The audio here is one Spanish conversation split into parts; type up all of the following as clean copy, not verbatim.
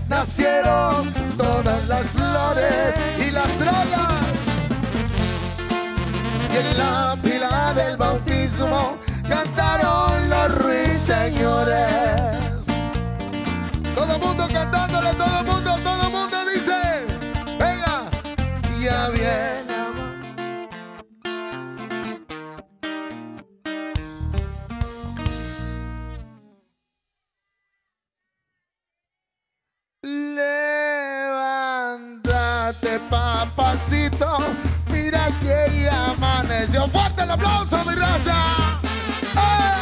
nacieron todas las flores y las drogas. Y en la pila del bautismo cantaron los ruiseñores. Todo mundo cantándole, todo mundo dice, venga, ya viene. Levántate, papacito, mira que ya amaneció. ¡Fuerte el aplauso, mi raza! ¡Ah!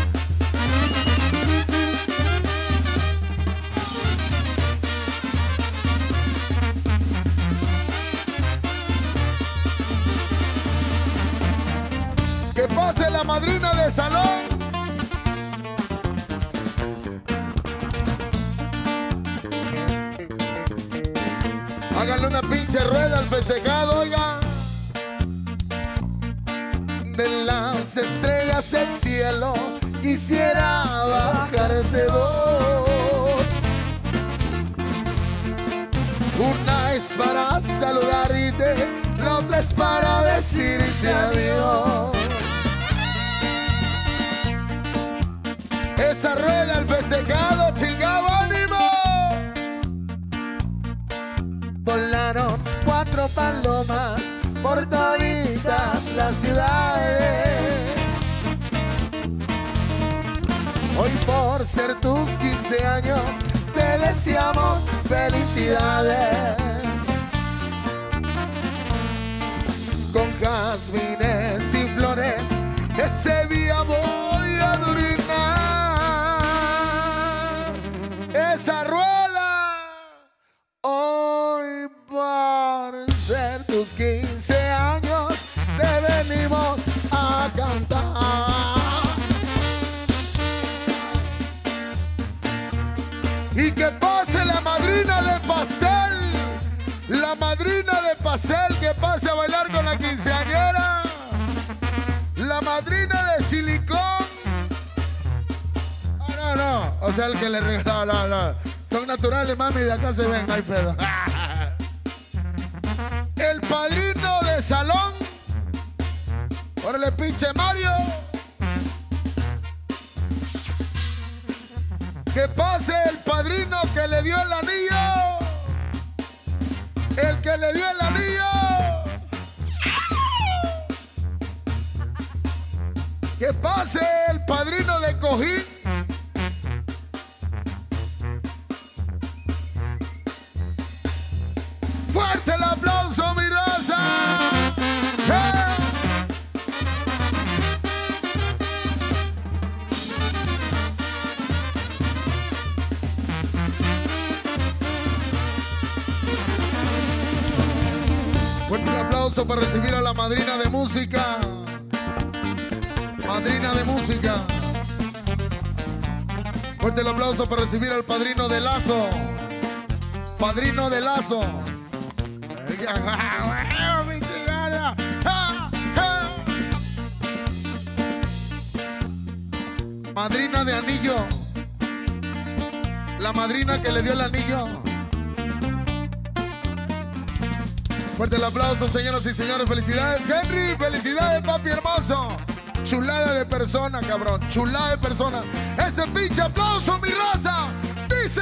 Que pase la madrina de salón. Háganle una pinche rueda al festejado, oiga. De las estrellas del cielo quisiera bajarte dos. Una es para saludarte, la otra es para decirte adiós. Esa rueda al festejado, chingado, ánimo. Volaron 4 palomas por toditas las ciudades. Hoy por ser tus 15 años te deseamos felicidades. Con jazmines y flores ese día voy a adornar esa rueda. Hoy por ser tus 15 años te venimos a cantar. Y que pase la madrina de pastel, la madrina de pastel, que pase a bailar con la quinceañera, la madrina de silicón. No, o sea, el que le regala, no. Son naturales, mami, de acá se ven, no hay pedo. El padrino de salón. Órale, pinche Mario. Que pase el padrino que le dio el anillo. El que le dio el anillo. Que pase el padrino de cojín. ¡Fuerte el aplauso, mi raza! Fuerte el aplauso para recibir a la madrina de música. Madrina de música. Fuerte el aplauso para recibir al padrino de lazo. Padrino de lazo. Madrina de anillo. La madrina que le dio el anillo. Fuerte el aplauso, señoras y señores. Felicidades, Henry. Felicidades, papi hermoso. Chulada de persona, cabrón. Chulada de persona. Ese pinche aplauso, mi raza. Dice...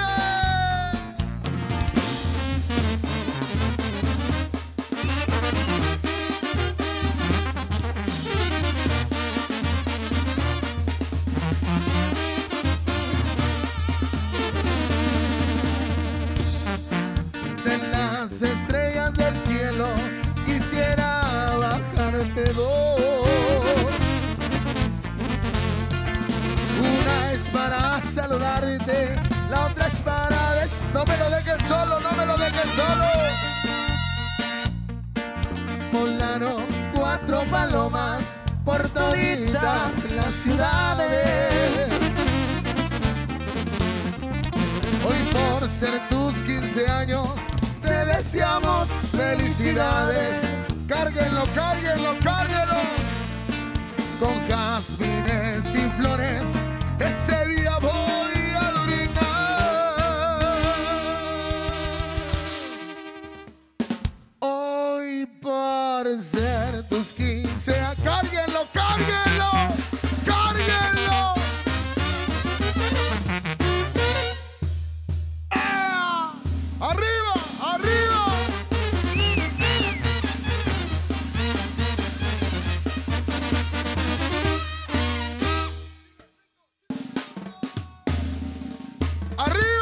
estrellas del cielo quisiera bajarte dos. Una es para saludarte, la otra es para no me lo dejen solo, no me lo dejen solo. Volaron 4 palomas por toditas las ciudades. Hoy por ser tus 15 años te deseamos felicidades. Cárguenlo, cárguenlo, cárguenlo. Con jazmines y flores ese día voy a orinar. ser tus 15. ¡Cárguenlo, cárguenlo! ¡Cárguenlo! ¡Ah! ¡Arriba, arriba! ¡Arriba!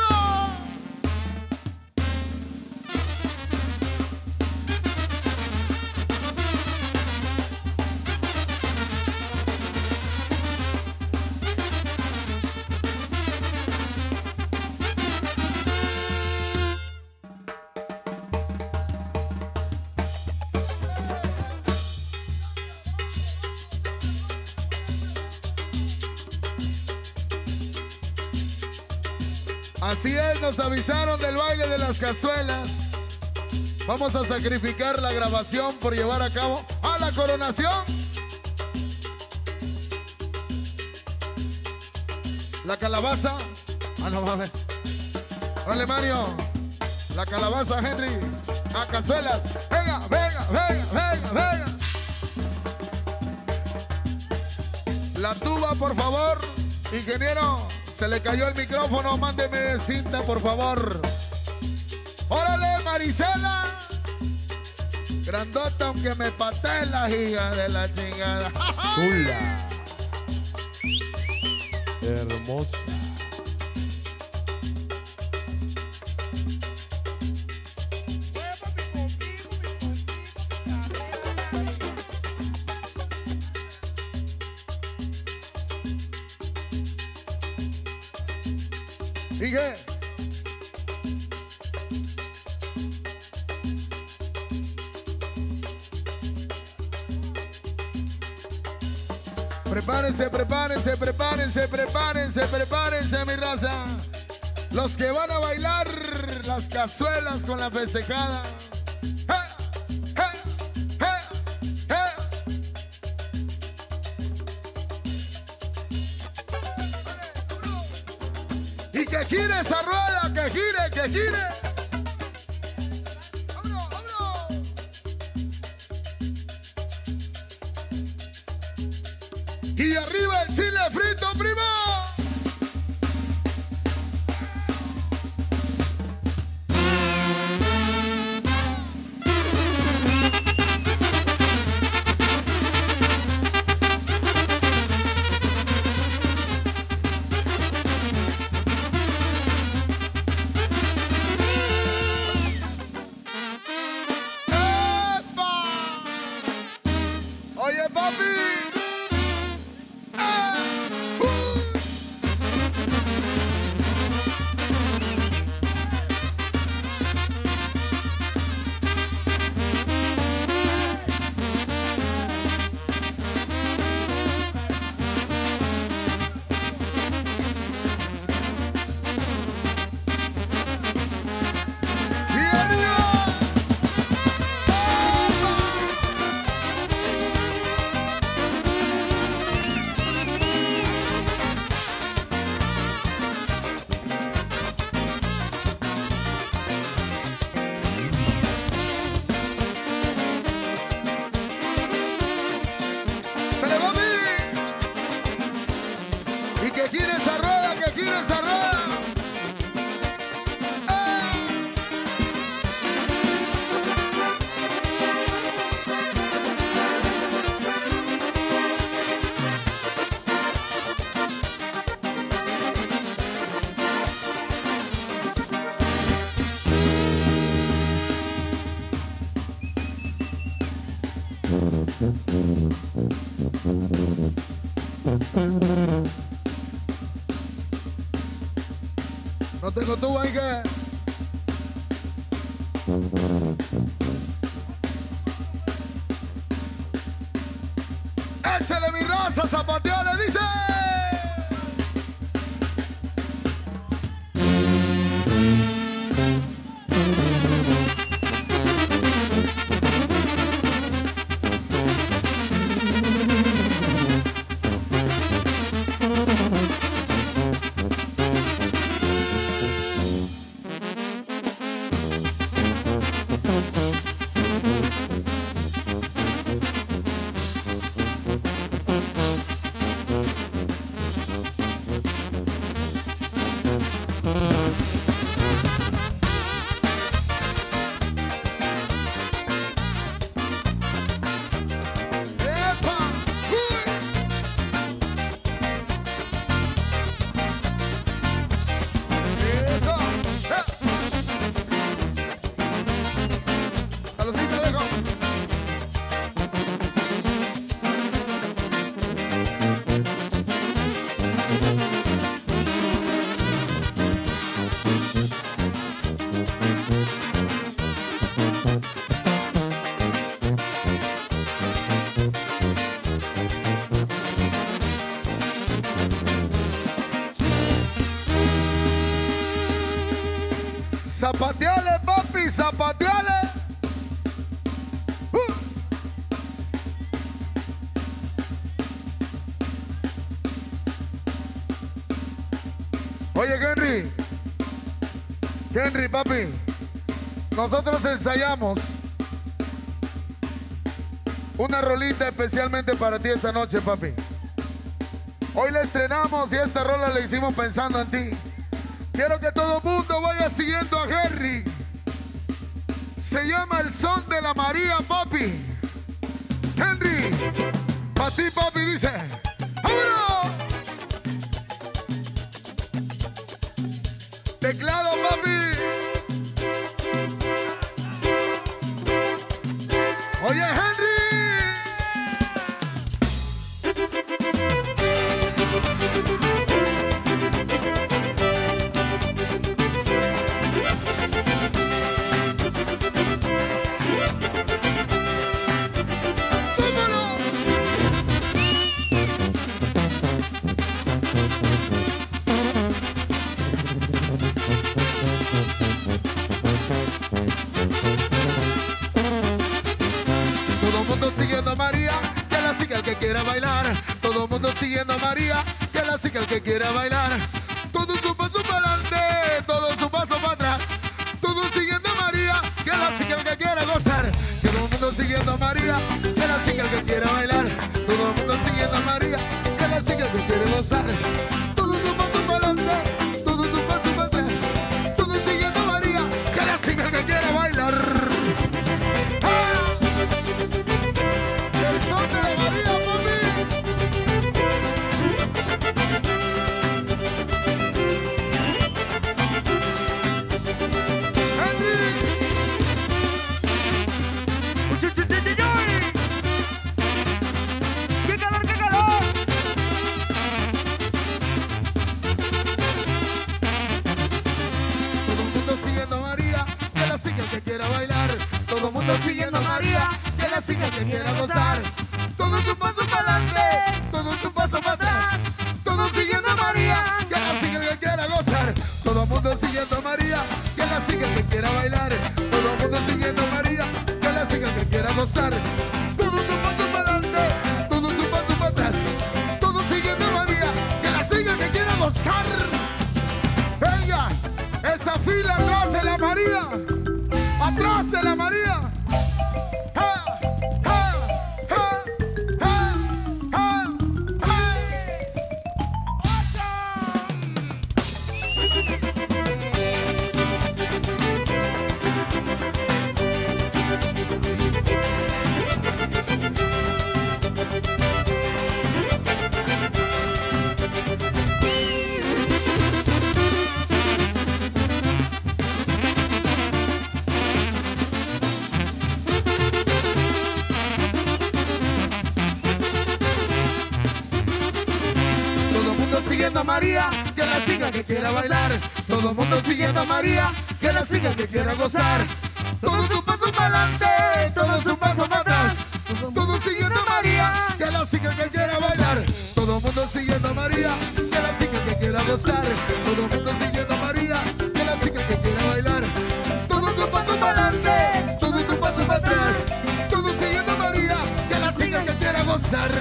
Así es, nos avisaron del baile de las cazuelas. Vamos a sacrificar la grabación por llevar a cabo a la coronación. La calabaza. Ah, no mames. Vale, Mario. La calabaza, Henry. A cazuelas. Venga, venga, venga, venga, venga. La tuba, por favor. Ingeniero. Se le cayó el micrófono, mándeme cinta, por favor. ¡Órale, Marisela! Grandota, aunque me patee la hija de la chingada. Chula. Hermosa. Sigue. Prepárense, prepárense, prepárense, prepárense, prepárense, mi raza. Los que van a bailar las cazuelas con la festejada. Y que gire esa rueda, que gire, que gire. ¡Vámonos, vámonos! Y arriba el chile frito, primo. Oye, papi. Que gire esa rueda, que gire esa rueda. No tengo tubo ahí que... ¡Échale, mi raza! ¡Zapateo le dice! Zapateale, papi, zapateale. Oye, Henry, papi, nosotros ensayamos una rolita especialmente para ti esta noche, papi. Hoy la estrenamos y esta rola la hicimos pensando en ti. Quiero que todo el mundo vaya siguiendo a Henry. Se llama El Son de la María, papi. Henry, para ti, papi, dice: ¡vámonos! Teclado, papi. Oye, Henry. Siguiendo a María, que la siga el que quiera bailar. Todo el mundo siguiendo a María, que la siga el que quiera bailar. Todo su paso para adelante, todo su paso para atrás. Todo siguiendo a María, que la siga el que quiera gozar. Todo el mundo siguiendo a María, que la siga el que quiera bailar. Todo el mundo siguiendo a María, que la siga el que quiera gozar. Todo su paso para adelante, todo su paso para atrás. Todo siguiendo a María, que la siga el que quiera bailar. Todo el mundo siguiendo a María, que la siga el que quiera gozar. Todo su paso para adelante, todo su paso para atrás. Todo siguiendo a María, que la siga el que quiera gozar. Todo el mundo siguiendo a María, que la siga el que quiera bailar. Todo el mundo siguiendo a María, que la siga el que quiera gozar. Todo su paso para adelante, todo su paso para atrás. Todo siguiendo a María, que la siga el que quiera gozar. Venga, esa fila atrás de la María. ¡Atrás de la María! ¡Ja! ¡Ja! ¡Ja! ¡Ja! ¡Ja! ¡Ja! Siguiendo a María, que la siga que quiera bailar. Todo el mundo siguiendo a María, que la siga que quiera gozar. Todo su paso para adelante, todo su paso para atrás. Todo siguiendo a María, que la siga que quiera bailar. Todo el mundo siguiendo a María, que la siga que quiera gozar. Todo el mundo siguiendo a María, que la siga que quiera bailar. Todo su paso para adelante, todo su paso para atrás. Todo siguiendo a María, que la siga que quiera gozar.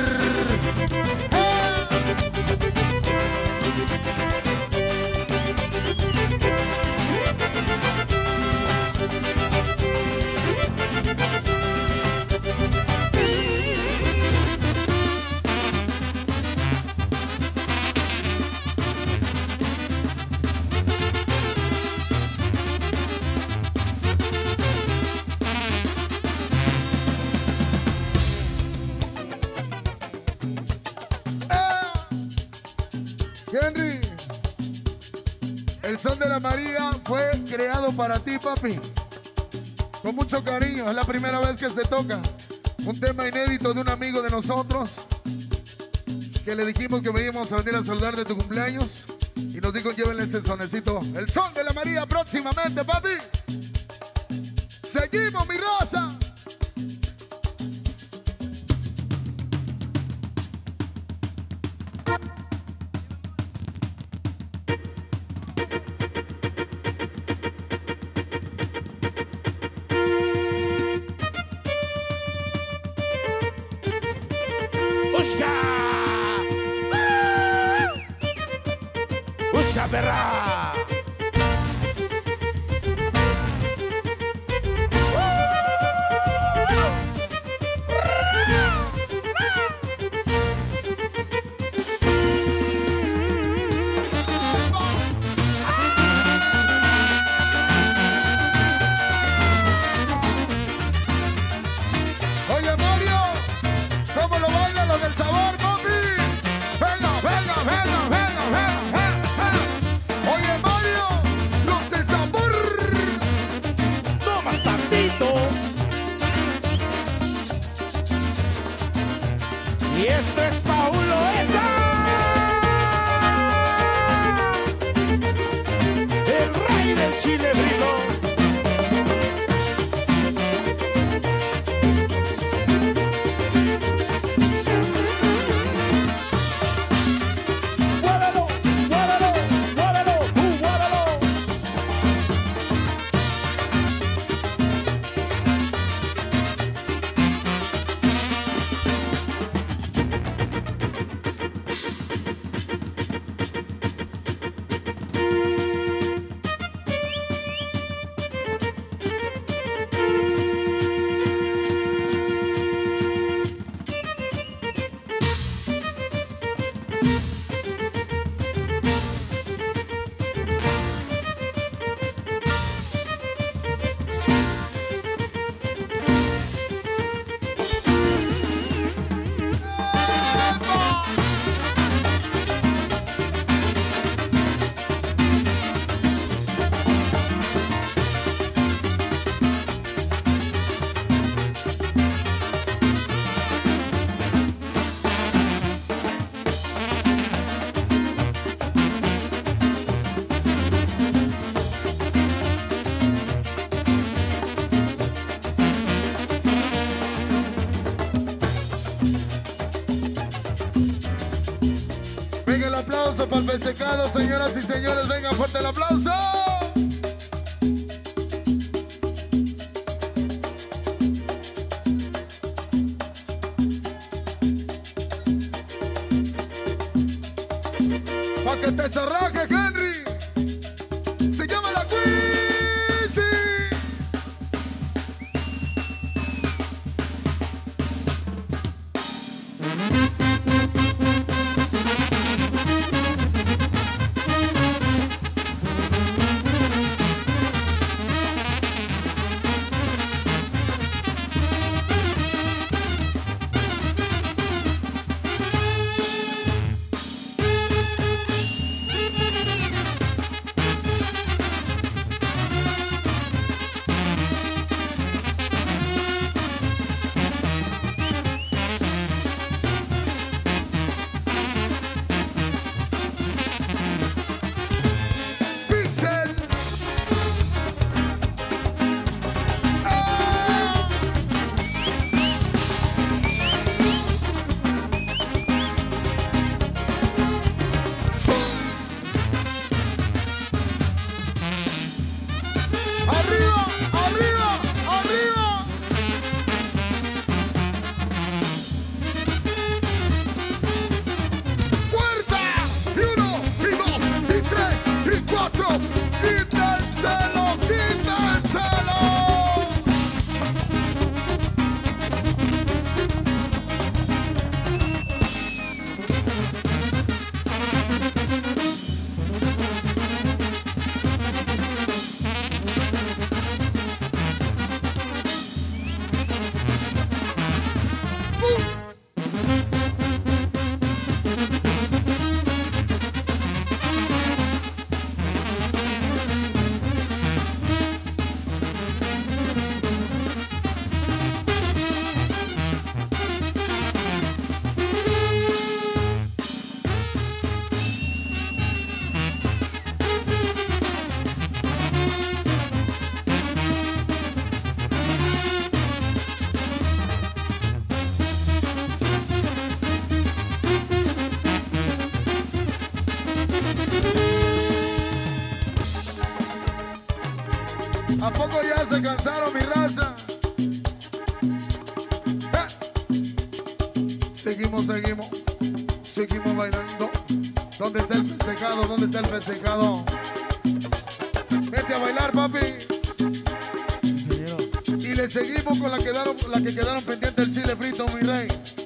Henry, El Son de la María fue creado para ti, papi. Con mucho cariño, es la primera vez que se toca un tema inédito de un amigo de nosotros que le dijimos que veníamos a venir a saludar de tu cumpleaños y nos dijo: llévenle este sonecito, El Son de la María, próximamente, papi. Seguimos, mi raza. Busca. Busca, perra. Oye, Mario, ¿cómo lo bailan los del sabor, papi? Venga, venga, venga, venga, venga. Oye, Mario, los del sabor. No más tantito. Y esto es Paulo Esa. El rey del chile frito. Venga el aplauso para el pescado, señoras y señores. Venga, fuerte el aplauso. Pa' que te cerraje, Henry. Se llama la Quincy. ¿A poco ya se cansaron, mi raza? Se Seguimos bailando. ¿Dónde está el pescado? ¿Dónde está el pescado? Vete a bailar, papi. Y le seguimos con la que quedaron pendientes del chile frito, mi rey.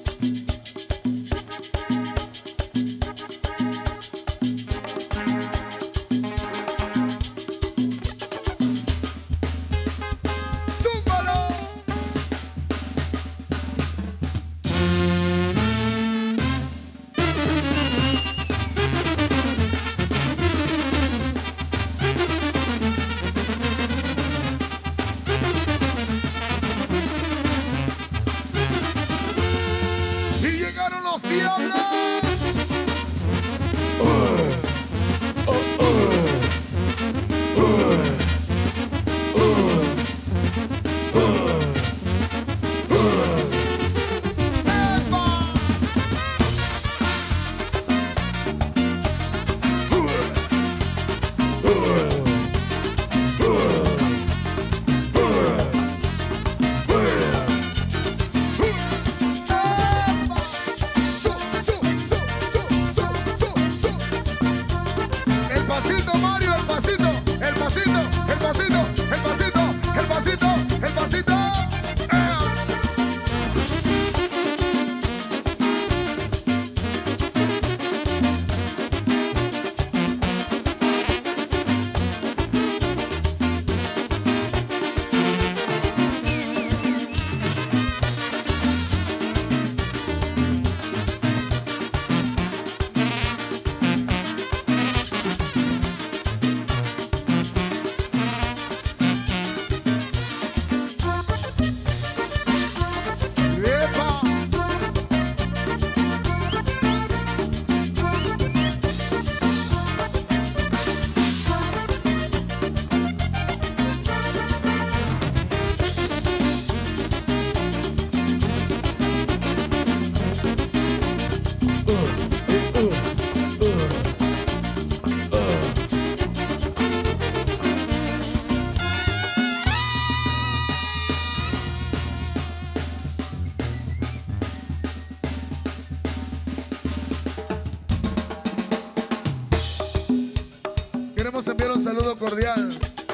Queremos enviar un saludo cordial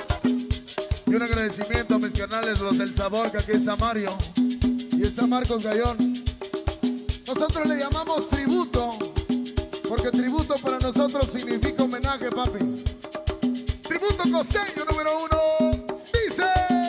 y un agradecimiento a mis canales, los del sabor, que aquí está Mario y está Marcos Gallón. Nosotros le llamamos tributo, porque tributo para nosotros significa homenaje, papi. Tributo costeño número 1, dice...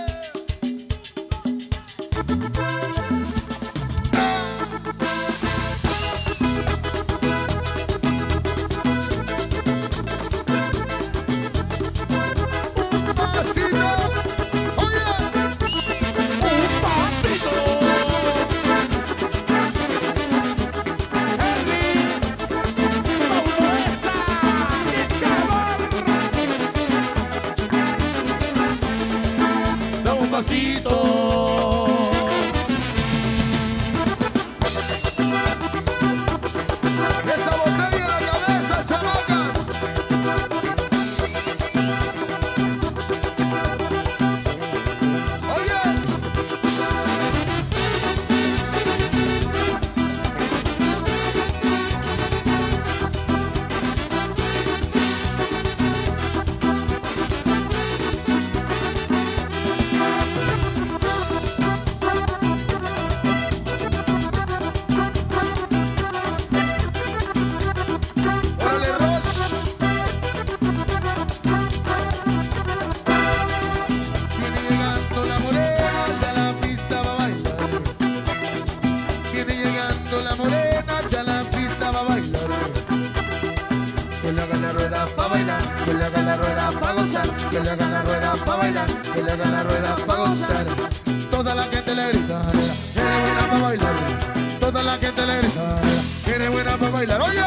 Que le haga la rueda pa' gozar, que le haga la rueda pa' bailar, que le haga la rueda pa' gozar. Toda la gente le grita, tiene buena pa' bailar. Toda la gente le grita, tiene buena pa' bailar. Oye,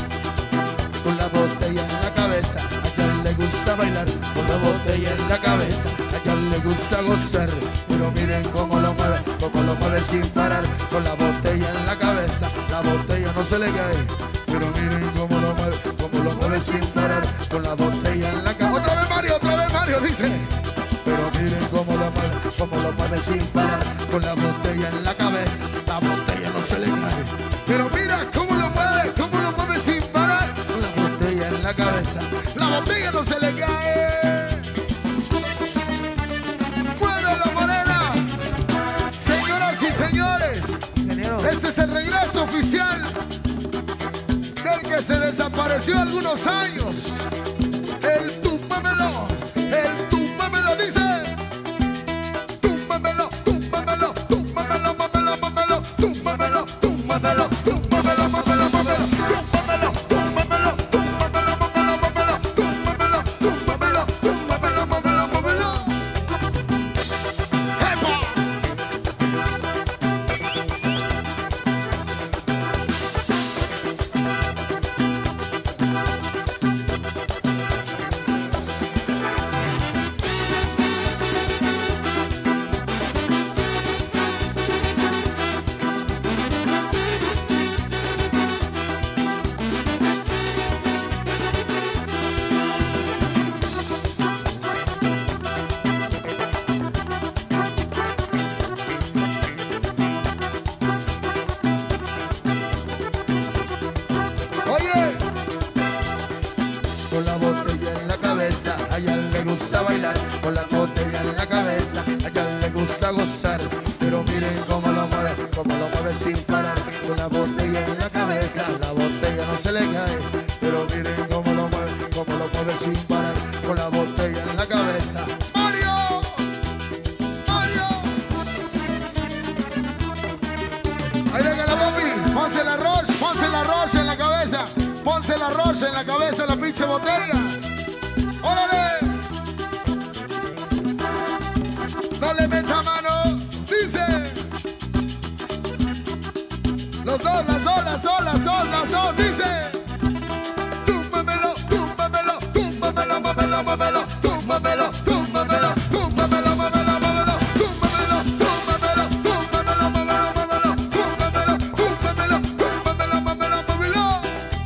con la botella en la cabeza, a quien le gusta bailar. Con la botella en la cabeza, a quien le gusta gozar. Pero miren cómo lo mueve sin parar. Con la botella en la cabeza, la botella no se le cae. Pero miren cómo lo mueve sin parar, con la botella en la cabeza. Otra vez Mario, dice. Pero miren cómo lo mueve sin parar, con la botella en la cabeza. La botella no se le cae. Pero mira cómo lo mueve sin parar. Con la botella en la cabeza, la botella no se le cae. Mueve la morena. Señoras y señores, este es el regreso oficial del que se desapareció algunos años. El túmbamelo dice. Túmbamelo, túmbamelo, túmbamelo, túmbamelo, túmbamelo, túmbamelo, túmbamelo, túmbamelo, túmbamelo, túmbamelo, túmbamelo, túmbamelo, túmbamelo, túmbamelo. ¡Epa! Con la botella en la cabeza, a ella le gusta bailar. Con la botella en la cabeza, a ella le gusta gozar. Pero miren cómo lo mueve sin parar. Con la botella en la cabeza, la botella no se le cae. Pero miren cómo lo mueve sin parar. Con la botella en la cabeza. ¡Mario! ¡Mario! Ahí venga la papi, ponse la rocha en la cabeza. Ponse la rocha en la cabeza, la pinche botella. ¡Órale! No le meta mano, dice. Los dos, las dos, dice. Túmbamelo, túmbamelo, túmbamelo, túmbamelo, túmbamelo, túmbamelo, túmbamelo, túmbamelo, túmbamelo, túmbamelo, túmbamelo, túmbamelo, túmbamelo, túmbamelo, túmbamelo.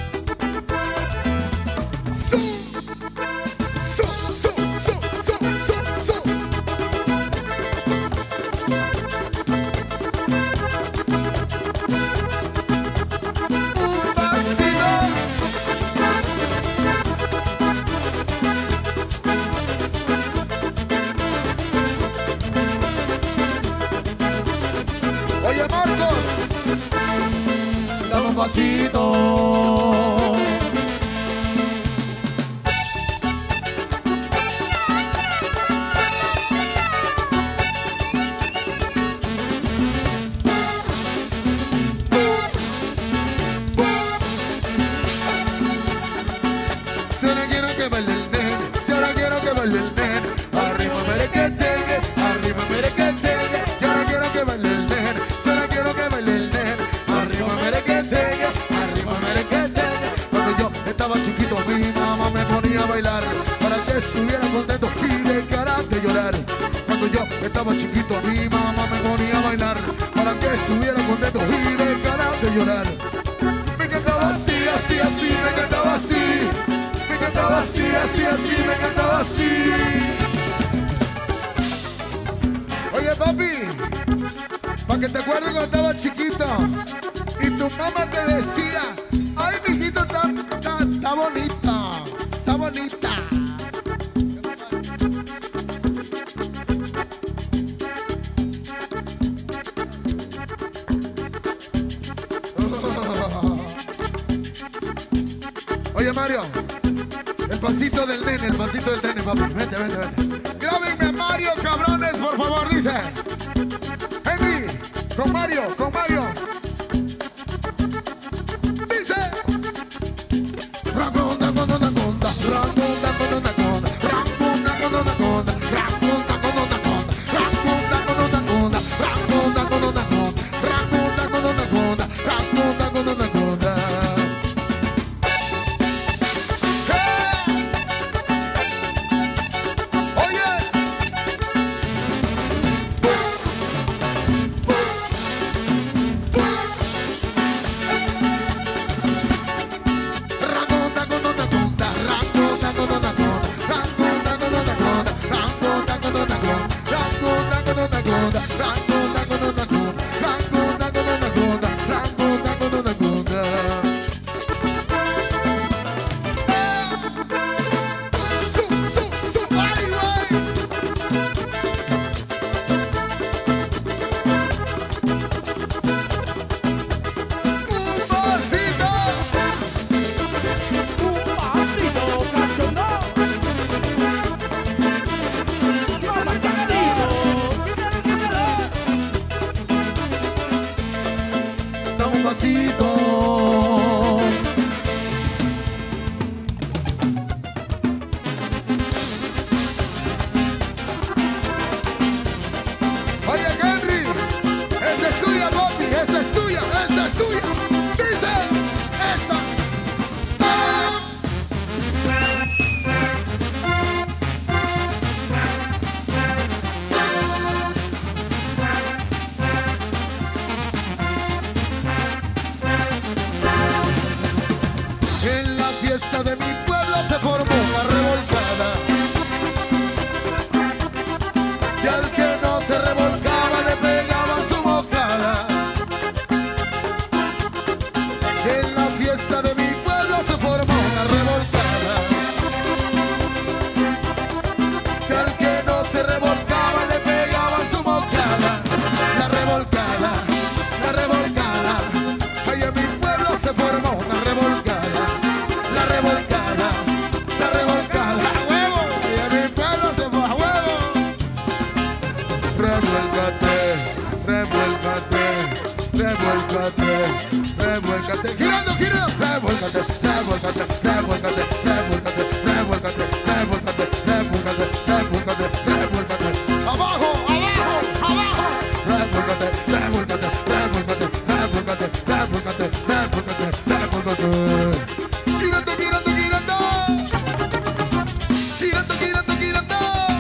Oye, Marcos, dame un pasito. Si ahora quiero que baile el nene, si ahora quiero que baile el nene, arriba merequetegue, arriba merequetegue. Y ahora quiero que baile el nene, si ahora quiero que baile el nene, arriba merequetegue, arriba merequetegue. Cuando yo estaba chiquito mi mamá me ponía a bailar para que estuviera contento y dejara de llorar. Cuando yo estaba chiquito mi mamá me ponía a bailar para que estuviera contento y dejara de llorar. Me cantaba así, así, así, me cantaba así. Me cantaba así, así, así, me cantaba así. Oye, papi, para que te acuerdes cuando estaba chiquito y tu mamá te decía, ay, mijito, está bonita, está bonita. Oye, Mario, el pasito del nene, papi. Vente, vente, vente. Grábenme a Mario, cabrones, por favor, dice. Henry, con Mario, con Mario. Dice. Raconda con una conda, raconda con una conda, raconda con una conda, raconda con una conda, raconda con una conda, raconda con una conda, raconda con una conda, raconda con una conda. revuélcate, revuélcate, revuélcate, revuélcate, girando, girando, revuélcate, revuélcate, revuélcate, revuélcate, revuélcate, revuélcate, revuélcate, revuélcate, revuélcate, abajo, abajo, abajo, revuélcate, revuélcate, revuélcate, revuélcate, revuélcate, revuélcate, revuélcate, girando, girando, girando, girando, girando, girando.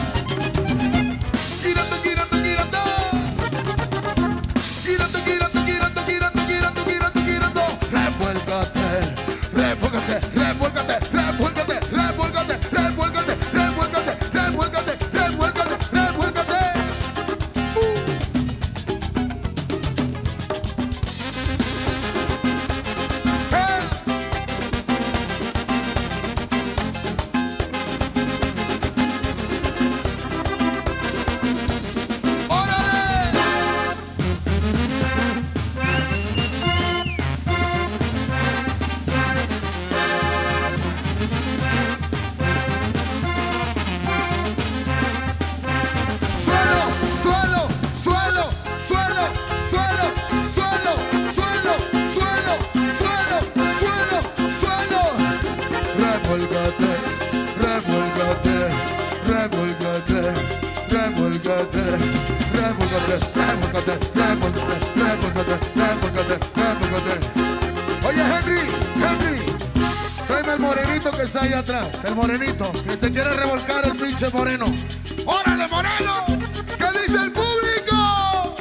Oye, Henry, tráeme el morenito que está ahí atrás, el morenito, que se quiere revolcar el pinche moreno. ¡Órale, moreno! ¿Qué dice el público?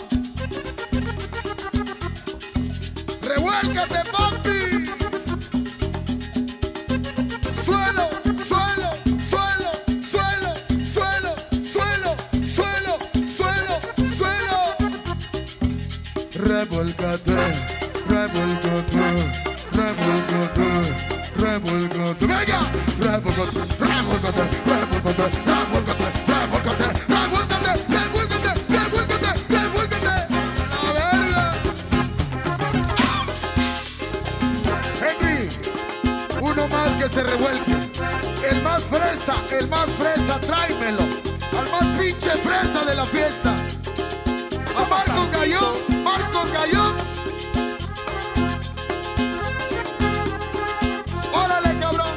¡Revuélcate, papi! Suelo, suelo, suelo, suelo, suelo, suelo, suelo, suelo, suelo. Revuélcate, revuélcate, revuélcate, revuélcate. ¡Venga! Revuélcate, revuélcate, revuélcate, revuélcate, revuélcate, revuélcate, revuélcate, revuélcate, revuélcate. ¡La verga! Henry, uno más que se revuelque. El más fresa, tráemelo. Al más pinche fresa de la fiesta. A Marcos Gallón, Marcos Gallón. Órale, cabrón.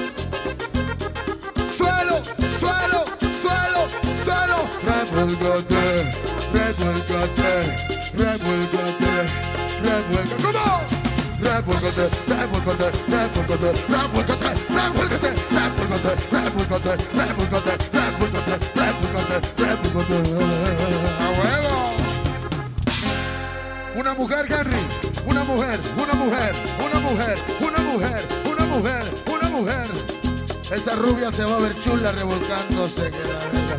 Suelo, suelo, suelo, suelo. Revuélcate, revuélcate, revuélcate, revuélcate. ¿Cómo? Revuélcate, revuélcate, revuélcate, revuélcate, revuélcate, revuélcate, revuélcate, revuélcate, revuélcate, revuélcate, revuélcate. ¡A huevo! Una mujer, Henry, una mujer, una mujer, una mujer, una mujer, una mujer, una mujer. Esa rubia se va a ver chula revolcándose. Que la verga.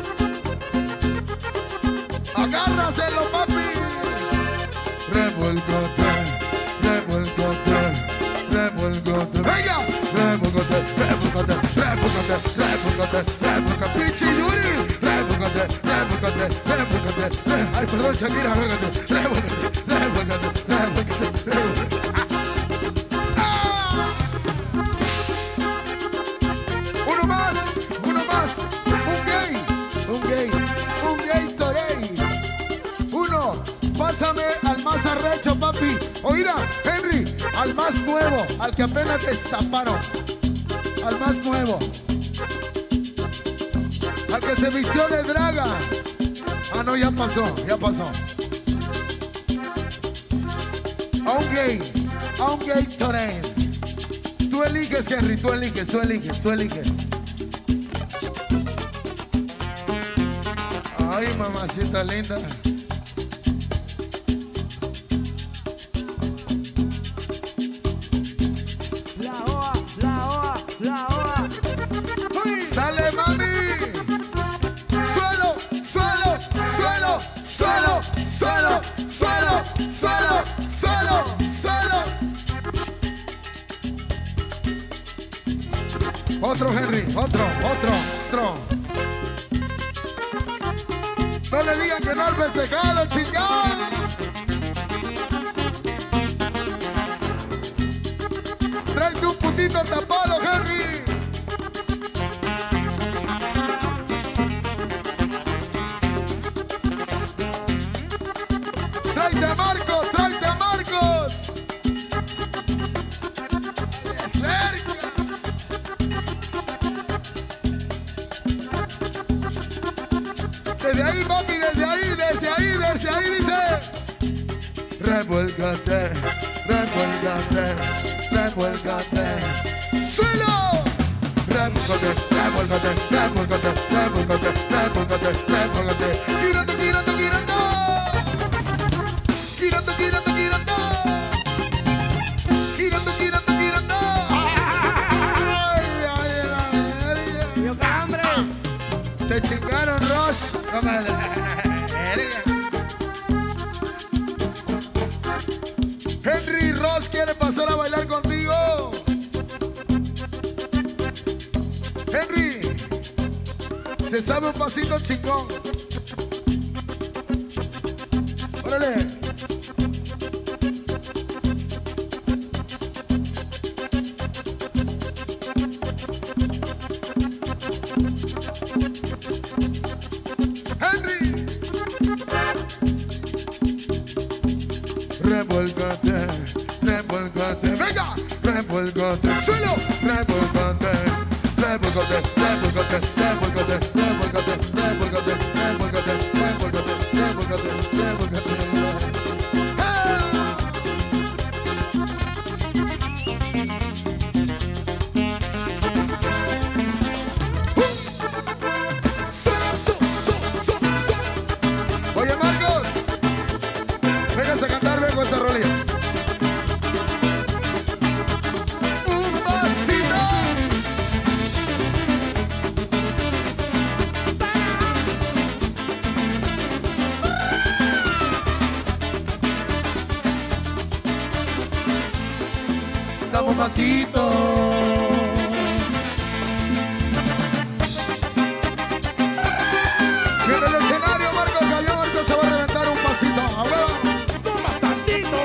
Agárraselo, papi. Revuélcate, revuélcate, revuélcate. ¡Venga! Revuélcate, revuélcate, revuélcate, revuélcate, revuélcate. ¡Pinche Yuri! Revuélcate, revuélcate, revuélcate. Ay, perdón, Shakira, revuélcate, revuélcate, revuélcate, revuélcate, revuélcate. ¡Ah! Uno más, uno más. Un gay, un gay, un gay torey. Uno, pásame al más arrecho, papi. Oiga, Henry, al más nuevo, al que apenas destaparon. Al más nuevo. Al que se vistió de draga. Ah, no, ya pasó, ya pasó. A un gay torey. Tú eliges, Henry, tú eliges, tú eliges, tú eliges. Ay, mamacita linda. ¡Sale, mami! ¡Suelo, suelo, suelo, suelo, suelo, suelo, suelo, suelo, suelo! Otro, Henry, otro. No le digan que no al festejado, chingón. Tráete un putito tapado, Henry. Tráete a Marcos, tráete a Marcos. Cerca. Desde ahí, papi, desde ahí, dice. Revuélcate, revuélcate, revuélcate. ¡Suelo! Revuélcate, revuélcate, revuélcate, revuélcate, revuélcate, revuélcate. Girando, girando, girando. Girando, girando, girando. Girando, girando, girando. Ay, ay, ay. ¡Yo hambre! Te chingaron, Ross. Henry Ross quiere pasar a bailar contigo. Henry, se sabe un pasito chingón. Órale. Henry. Revuélcate, revuélcate. Venga, revuélcate. Suelo, revuélcate. Revuélcate, revuélcate, revuélcate, revuélcate, revuélcate, revuélcate, revuélcate, revuélcate, revuélcate. Oye, Marcos, vengas a cantar, vengo a esta rolilla. Dame un pasito. Y en el escenario, Marcos Cayó, ahorita se va a reventar un pasito. ¡A huevo! ¡Toma tantito!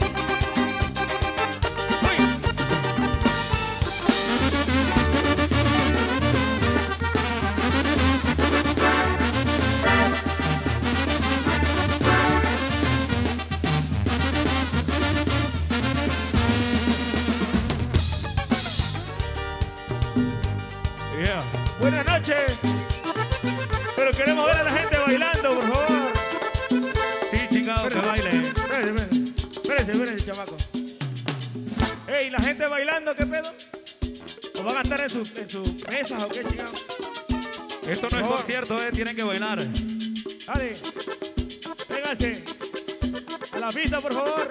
Yeah. Buenas noches. Pero queremos ver a la gente bailando, por favor. Sí, chingado, que baile. Espérese, chamaco. Ey, la gente bailando, ¿qué pedo? ¿O van a estar en sus mesas o qué, chingado? Esto no es concierto, tienen que bailar. Dale. Vénganse. A la pista, por favor.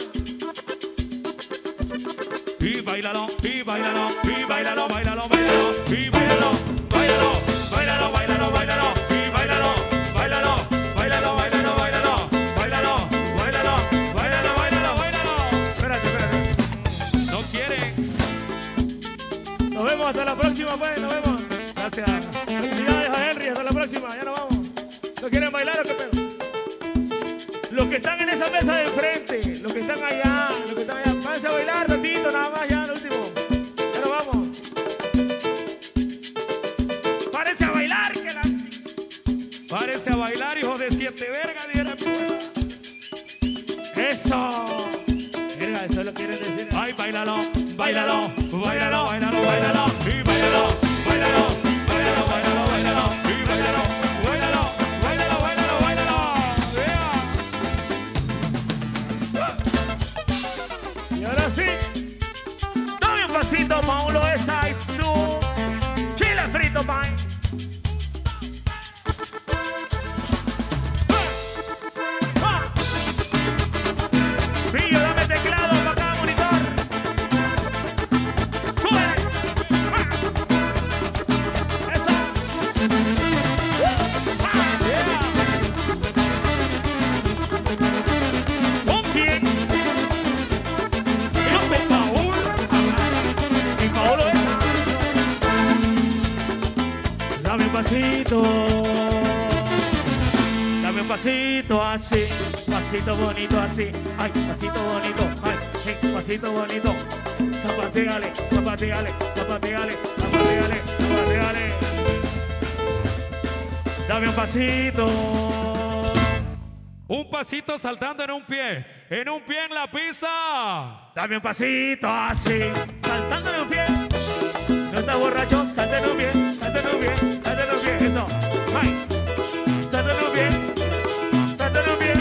Y bailalo, y bailalo, y bailalo, bailalo, bailalo, y bailalo, bailalo, bailalo, bailalo, bailalo, y bailalo, bailalo, bailalo, bailalo, bailalo, bailalo, bailalo, bailalo, bailalo, bailalo. Espérate. No quieren. Nos vemos hasta la próxima, pues, nos vemos. Gracias. Felicidades a Henry, hasta la próxima, ya nos vamos. ¿No quieren bailar o qué pedo? Los que están en esa mesa de enfrente, los que están allá, váyanse a bailar ratito, nada más, ya, lo último. Ya nos vamos. Párense a bailar, que la... Párense a bailar, hijos de 7 vergas, dijeron. ¡Eso! Verga, eso lo quieren decir. Ay, bailalo, bailalo, bailalo, bailalo, bailalo, y bailalo, bailalo, bailalo, bailalo, bailalo, y bailalo, bailalo, bailalo, bailalo, bailalo. Y ahora sí, dame un pasito, Paulo, esa es su chile frito, man. Pillo, dame teclado para cada monitor. Sube. Eso. Un pie. Y Paulo esa. Dame un pasito. Dame un pasito así. Pasito bonito así. Ay, pasito bonito. Ay, pasito bonito. Zapateale, zapateale, zapateale, zapateale, zapateale. Dame un pasito. Un pasito saltando en un pie en la pista. Dame un pasito así, saltando en un pie. No estás borracho, salte en un pie, salte en un pie, salte en un pie. Eso, ay, salte en un pie, salte en un pie.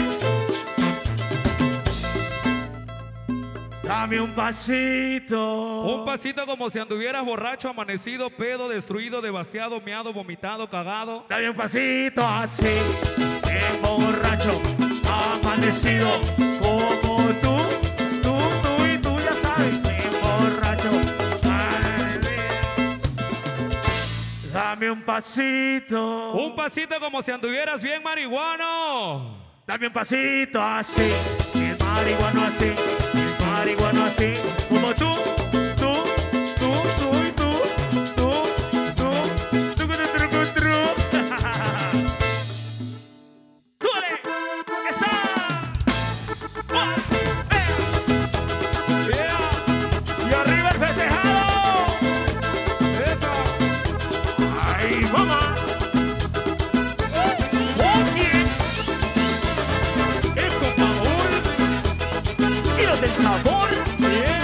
Dame un pasito. Un pasito como si anduvieras borracho, amanecido, pedo, destruido, devastado, meado, vomitado, cagado. Dame un pasito así, bien borracho, amanecido, como tú y tú ya sabes, bien borracho. Dame un pasito. Un pasito como si anduvieras bien marihuano. Dame un pasito así, bien marihuano así, bien marihuano así, como tú y tú, ¡Dale! ¡Esa! Yeah. ¡Y arriba el festejado! Eso. ¡Ahí vamos! ¡Oye! Es con Paul. ¡Y los del sabor! Yeah.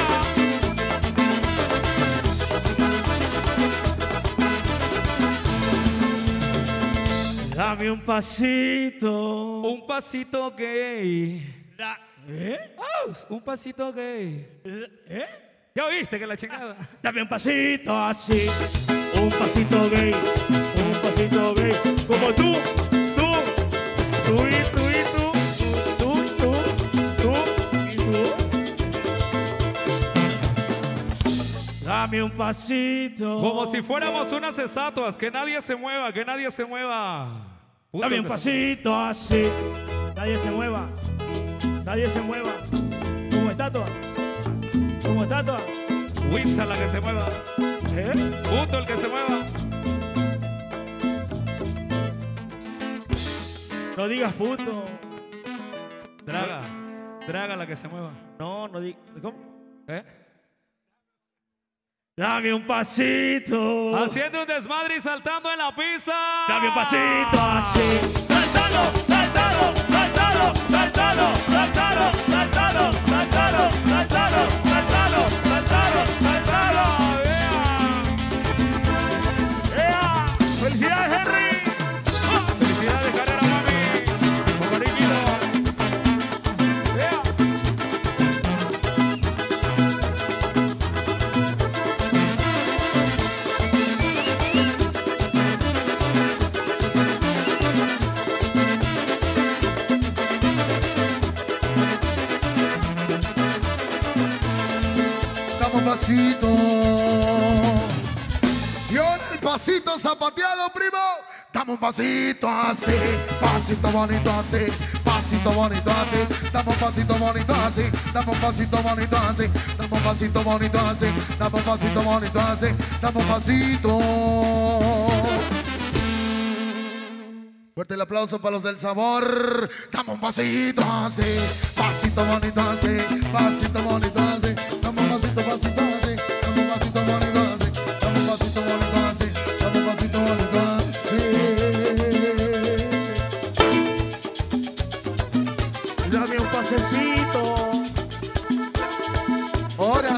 Dame un pasito. Un pasito gay. ¿Eh? Un pasito gay. ¿Eh? ¿Ya oíste que la chingada? Dame un pasito así, un pasito gay, como tú y tú y tú. Dame un pasito. Como si fuéramos unas estatuas, que nadie se mueva, que nadie se mueva. Puto Dame un que pasito así, nadie se mueva, como estatua, Witsa la que se mueva. ¿eh? Puto el que se mueva. No digas puto. Draga la que se mueva. No digas. ¿Cómo? ¿Eh? Dame un pasito. Haciendo un desmadre y saltando en la pista. Dame un pasito así. Saltalo, saltalo, saltalo, saltalo, saltalo, saltalo, saltalo, saltalo, saltalo, saltalo, saltalo. ¡Ea! ¡Felicidades, Henry! Felicidades, carrera, mami. Cocoriquito. Dame un pasito. Y ahora el pasito zapateado, primo. Dame un pasito así, pasito bonito así, pasito bonito así. Dame un pasito bonito así, dame un pasito bonito así, dame un pasito bonito así, dame un pasito bonito así, dame un pasito. Fuerte el aplauso para los del sabor. Dame un pasito así, pasito bonito así, pasito bonito así, dame un pasito, pasito así, dame un pasito bonito así, dame un pasito bonito así, dame un pasito bonito así. Dame un pasecito. Ahora.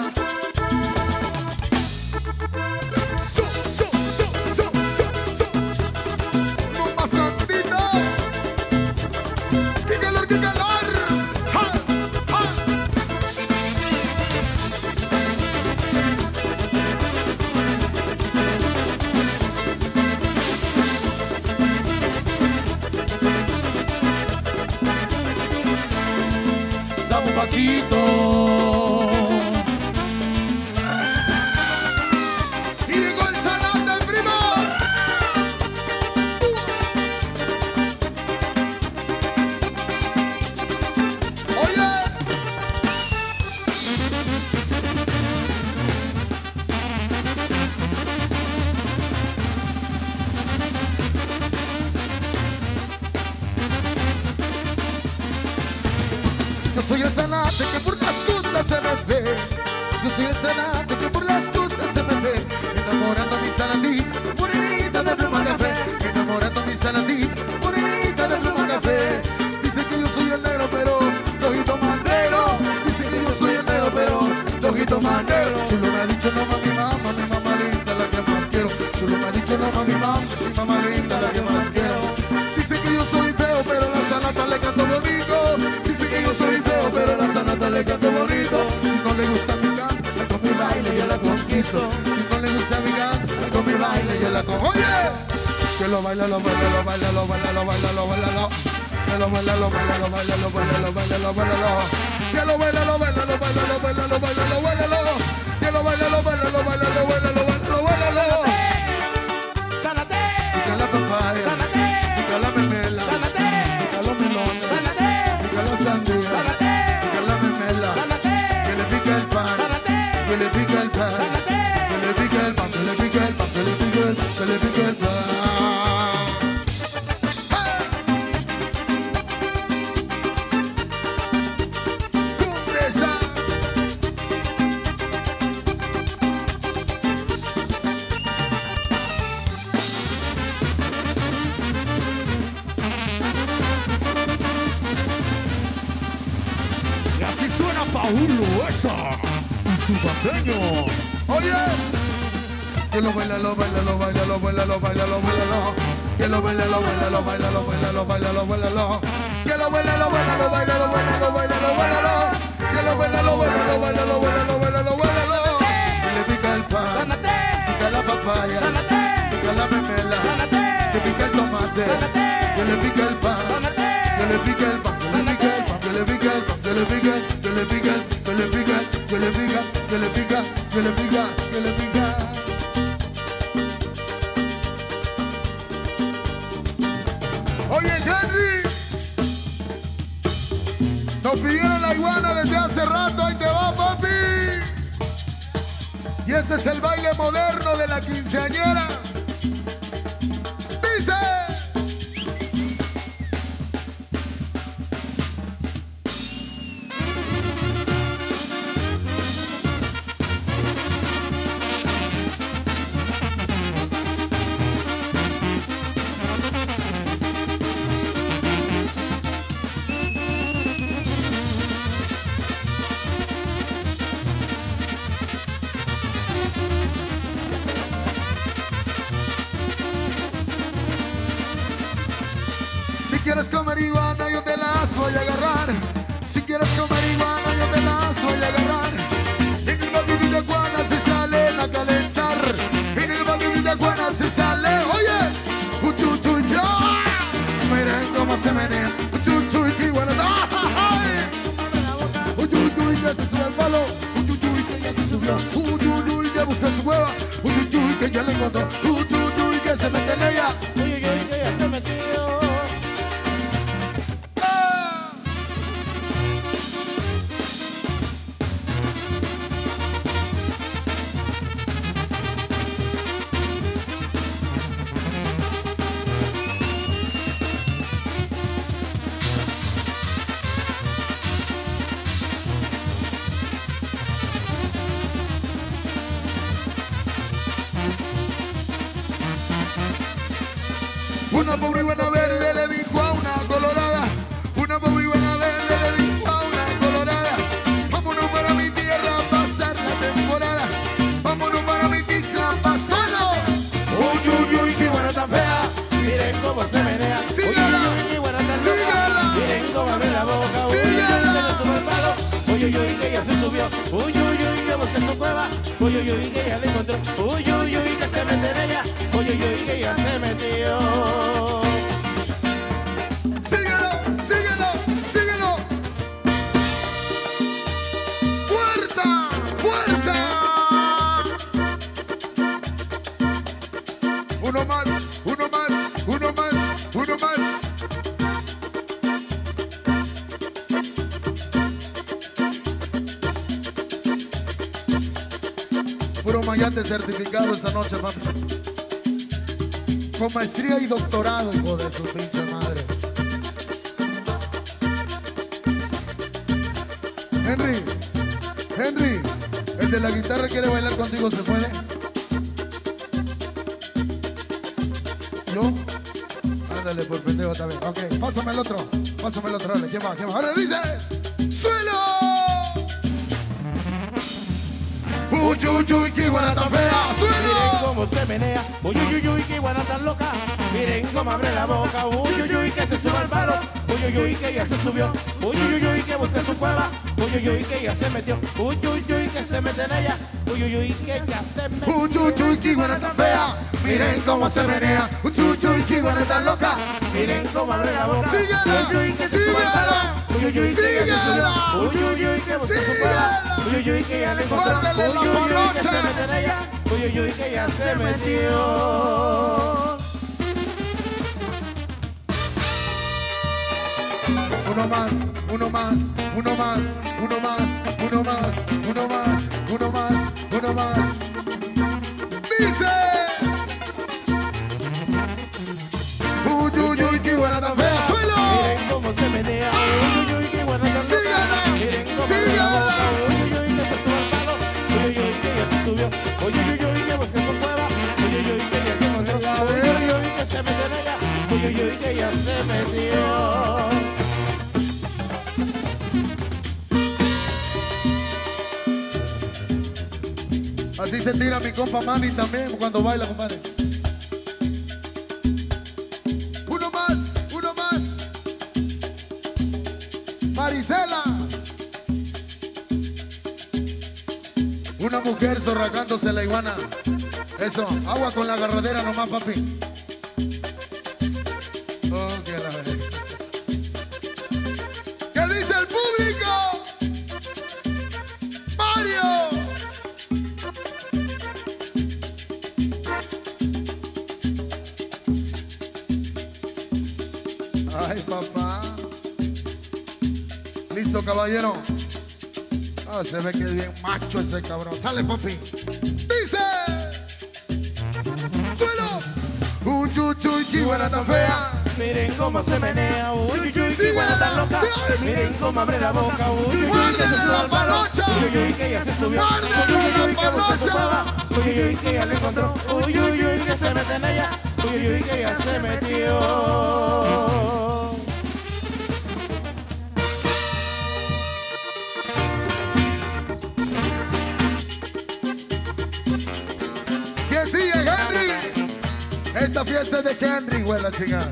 No más santito. ¡Qué calor, qué calor! ¡Ja! ¡Ja! Dame un pasito. Y llegó el Zanate, primo. Oye. Yo soy el Zanate que por las costas se me ve. Yo soy el Zanate que por las costas se me ve. Enamorando a mi Zanatita, morenita de pluma café. Enamorando a mi Zanatita, morenita de pluma café. Dice que yo soy el negro Que lo baila, lo baila, lo baila, lo baila, lo baila, lo baila, lo. Que lo baila, lo baila, lo baila, lo baila, lo baila, lo baila, lo. Que lo baila, lo baila, lo baila, lo baila, lo baila, lo baila, lo. Que lo baila, lo baila, lo baila, lo baila, lo baila, lo baila, lo. Sánate, Pica la papaya, sánate, pica la memela, sánate, pica los melones, sánate, pica la sandía, sánate, pica la memela, sánate, que le pica el pan, sánate, que le pica el pan, sánate. que le pica el pan, que le pica el pan, que le pica el pan, que le pica el pan. Y así suena Paulo esa y su bateño. Oye, que lo baila, lo baila, lo baila, lo baila, lo baila, lo baila, lo. Que lo baila, lo baila, lo baila, lo baila, lo baila, lo baila, lo. Que lo baila, lo baila, lo baila, lo baila, lo baila, lo baila, lo. Que lo baila, lo baila, lo baila, lo baila, lo baila, lo baila, lo. Que le pica el pan, Sánate, pica la papaya, sánate, pica la memela, sánate, que pica el tomate, que le pica el pan, sánate, que le pica el pan, que le pica el pan, que le pica el pan, que le pica el, que le pica el, que le pica, que le pica, que le pica, que le pica, que le pica. Oye, Henry, nos pidieron la iguana desde hace rato, ahí te va, papi. Y este es el baile moderno de la quinceañera. Dice. Si quieres comer iguana, yo te las voy a agarrar. Si quieres comer iguana, yo te las voy a agarrar. En el batidito de iguana se salen a calentar. En el batidito de iguana se sale, oye, uchuchuy, miren cómo se menea. Uchuchuy, que iguana, uchuchuy, que se sube al palo. Uchuchuy, que ya se subió. Uchuchuy, que busca su hueva. Uchuchuy, que ya la encontró. Uchuchuy, que se mete en ella. uy, uy, uy, que ya se metió. Una pobre iguana verde le dijo a una colorada. Una pobre iguana verde le dijo a una colorada. Vámonos para mi tierra a pasar la temporada. Vámonos para mi tierra a pasarlo. Uy, uy, uy, qué iguana tan fea. Miren cómo se menea. Síguela, Uy, uy, uy, qué buena tan síguela. loca. Miren cómo abre la boca. Uy, uy, uy, Síguela. que le sube el palo. Uy, uy, uy, que ya se subió. Uy, uy, uy, que busca su cueva. Uy, uy, uy, que ya la encontró. Uy, uy, uy, que se mete en ella. Uy, uy, uy, que ya se metió. Síguelo, síguelo, síguelo. Puerta, puerta. Uno más, uno más, uno más, uno más. Puro mayate certificado esta noche, papi. Con maestría y doctorado, hijo de su pinche madre. Henry, Henry, el de la guitarra quiere bailar contigo, ¿se puede? ¿Yo? Ándale, por pendejo también. Ok, pásame el otro, dale, ¿quién va? ¿Quién va? Ahora dice, ¡suelo! Uy, uy, uy, qué iguana tan fea, Miren ¡suelo! cómo se menea. Uy, uy, uy, uy, qué iguana tan loca. Miren cómo abre la boca. Uy, uy, uy, que se sube al palo. Uy, uy, uy, que ya se subió. Uy, uy, uy, que busca su cueva. Uy, uy, uy, que ya se metió. Uy, uy, uy, que se mete en ella. Uy, uy, uy, que ya se me Uy, uy, uy, qué iguana tan fea. Miren cómo se menea. Uy, uy, uy, qué iguana tan loca. Miren cómo abre la boca. Síguela, Uy, uy, que se sube al palo. Uy, uy, uy, que ya se síguela. subió. Uy, uy, uy, que busca su Síguela. prueba. Uy, uy, uy, que ya le encontró. Guárdale Uy, la uy, uy, que panocha. se mete en ella. Uy, uy, uy, que ya se metió. Uno más, uno más, uno más, uno más, uno más, uno más, uno más, uno más. Dice. Uy, uy, uy, qué buena tan fea. Suelo. Miren cómo se menea. Uy, uy, uy, qué buena tan loca. Síguela, Miren cómo síguela. abre la boca. Uy, uy, uy, que se sube al palo. Uy, uy, uy, que ya se subió. Uy, uy, uy, que busca su cueva. Uy, uy, uy, que ya se encontró. Uy, uy, uy, que se mete en ella. Uy, uy, uy, que ya se metió. Así se tira mi compa Manny también cuando baila, compadre. Uno más, uno más. Marisela. Una mujer zorracándose la iguana. Eso, agua con la agarradera nomás, papi. Oh, que la verga. ¿Qué dice el público? Mario. Ay, papá. Listo, caballero. Ah, se ve que es bien macho ese cabrón. Sale, papi. Dice. Suelo. Uy, uy, uy, qué buena tan fea. Miren cómo se menea, uy, uy, uy, qué buena tan loca. Miren cómo abre la boca, uy, uy, uy, que Guárdale se sube la al palo. panocha. Uy, uy, uy, que ya se subió. Guárdale Uy, uy, la uy, que busca su panocha. cueva. Uy, uy, uy, que ya le encontró. Uy, uy, uy, que se mete en ella. Uy, uy, uy, que ya se metió. ¿Quién sigue, Henry? Esta fiesta es de Henry, güey, la chingada.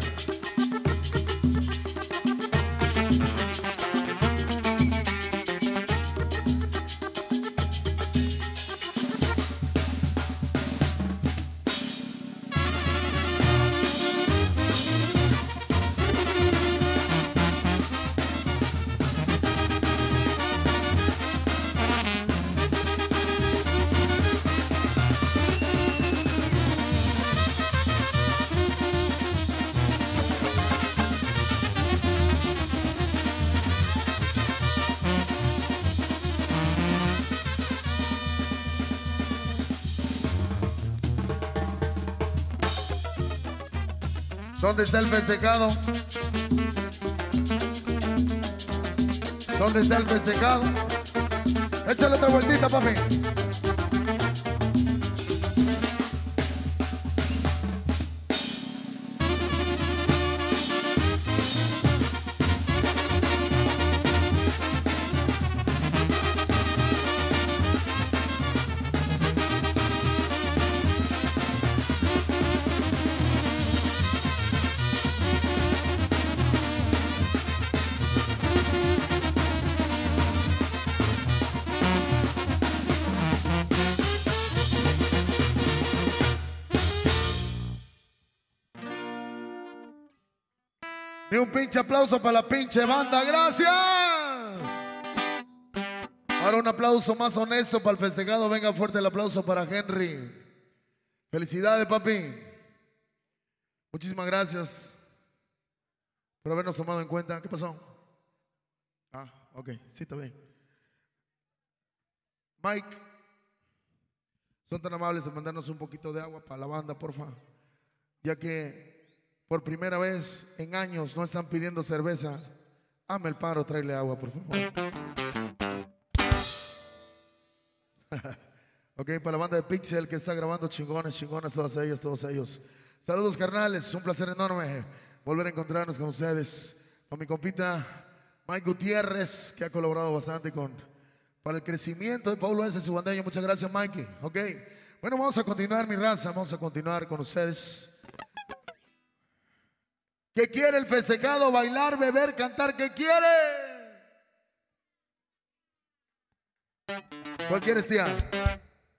¿Dónde está el festejado? ¿Dónde está el festejado? Échale otra vueltita, papi. Ni un pinche aplauso para la pinche banda, gracias. Ahora un aplauso más honesto para el festejado. Venga, fuerte el aplauso para Henry. Felicidades, papi. Muchísimas gracias por habernos tomado en cuenta. ¿Qué pasó? Ah, ok, sí, está bien. Mike, son tan amables de mandarnos un poquito de agua para la banda, porfa, ya que por primera vez en años no están pidiendo cerveza. Hazme el paro, tráele agua, por favor. Ok, para la banda de Pixel que está grabando chingones, todas ellas, todos ellos. Saludos, carnales, un placer enorme volver a encontrarnos con ustedes. Para mi compita Mike Gutiérrez, que ha colaborado bastante para el crecimiento de Paulo S. Subandeño. Muchas gracias, Mikey. Ok, bueno, vamos a continuar, mi raza, vamos a continuar con ustedes. ¿Qué quiere el festejado? Bailar, beber, cantar. ¿Qué quiere? ¿Cuál quieres, tía?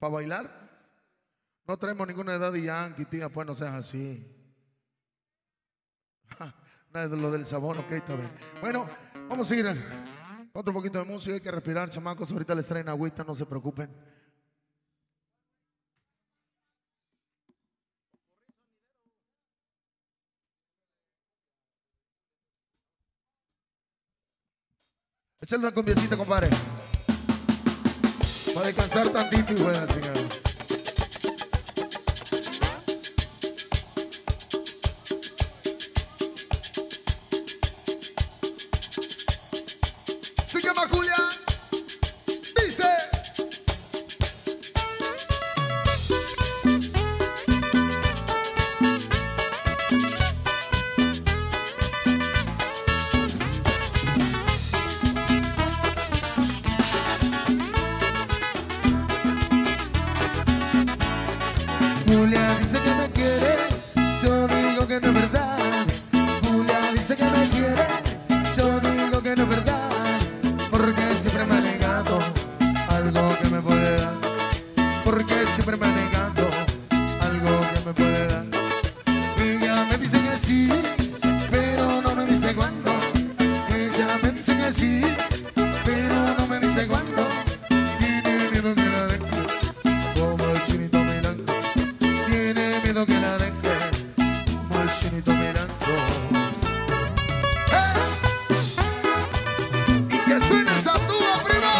¿Para bailar? No traemos ninguna edad de Yankee, tía, pues no seas así. Nada de lo del sabón, ok, está bien. Bueno, vamos a ir otro poquito de música, hay que respirar, chamacos. Ahorita les traen agüita, no se preocupen. Échale una cumbiecita, compadre. Para descansar tantito y buena, señor. Se llama Julián. Dice. Julia dice que me quiere, yo digo que no es verdad. Julia dice que me quiere, yo digo que no es verdad. Porque siempre me ha negado algo que me puede dar. Porque siempre me ha negado algo que me puede dar. Ella me dice que sí, pero no me dice cuándo. Ella me dice que sí, pero no me dice cuándo. Tiene miedo que la deje como el chinito mirando. Tiene miedo que la deje como el chinito mirando. Y que suene esa tuba, primo.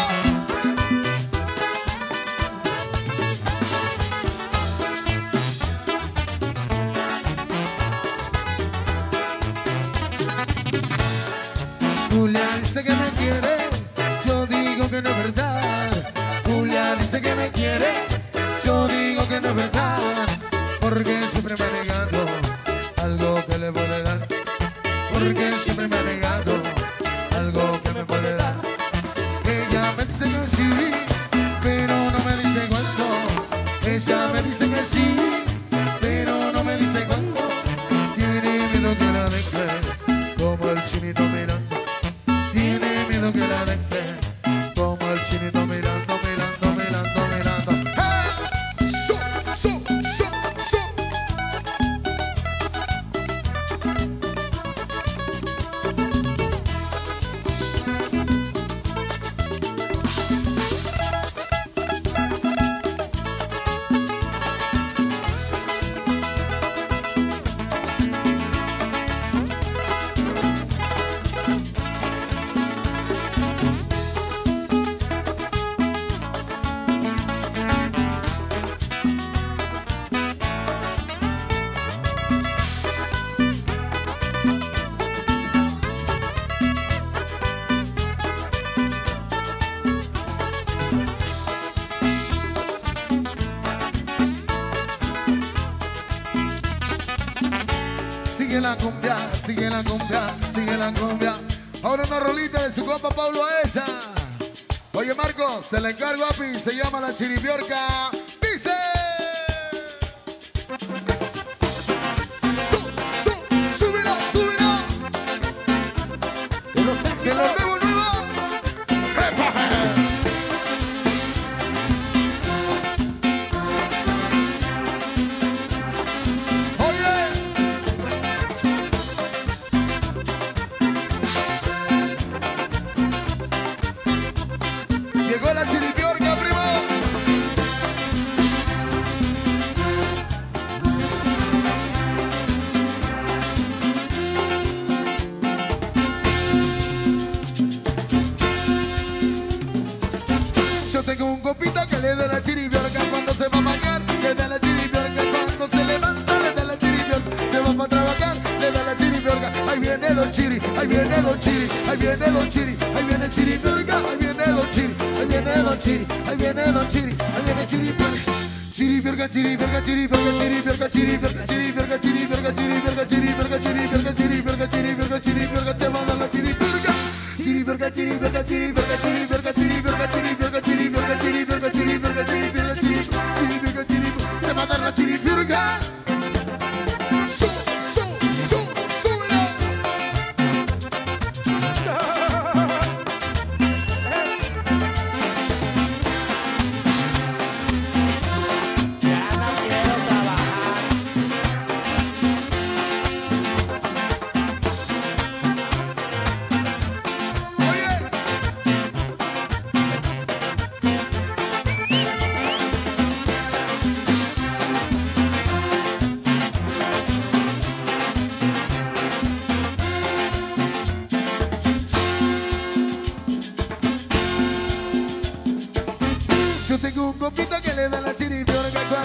Julia dice que me quiere, yo digo que no es verdad. Julia dice que me quiere, yo digo que no es verdad. Porque siempre me ha negado algo que le puede dar. Porque siempre me ha negado algo que me puede dar. Ella me dice que sí, pero no me dice cuándo. Ella me dice que sí, pero no me dice cuándo. Tiene miedo que la deje como el chinito mirando. Tiene miedo que la deje como el chinito mirando, mirando, mirando, mirando. ¡Hey! ¡So! Sigue la cumbia, sigue la cumbia, sigue la cumbia. Ahora una rolita de su compa Pablo Esa. Oye Marcos, te la encargo, papi, se llama La Chiripiorca. Dice. Súbelo, súbelo. De lo nuevo, nuevo. Llegó la chiripiorca, primo. Yo tengo un copita que le da la chiripiorca cuando se va a bañar, le da la chiripiorca cuando se levanta, le da la chiripiorca, se va para trabajar, le da la chiripiorca. Ahí viene Don Chiri, ahí viene Don Chiri, ahí viene Don Chiri, ahí viene chiripiorca, ahí viene Don Chiri, ahí viene Don Chiri, ahí viene Don Chiri, ahí viene chiripiorca. Chiripiorca, chiripiorca, chiripiorca, chiripiorca, chiripiorca, chiripiorca, chiripiorca, chiripiorca, chiripiorca, chiripiorca, chiripiorca, chiripiorca, chiripiorca, te va a dar la chiripiorca. Chiripiorca, chiripiorca, chiripiorca, chiripiorca, chiripiorca, chiripiorca, chiripiorca, chiripiorca, chiripiorca, chiripiorca, chiripiorca, chiripiorca, te va a dar la chiripiorca. Súbelo.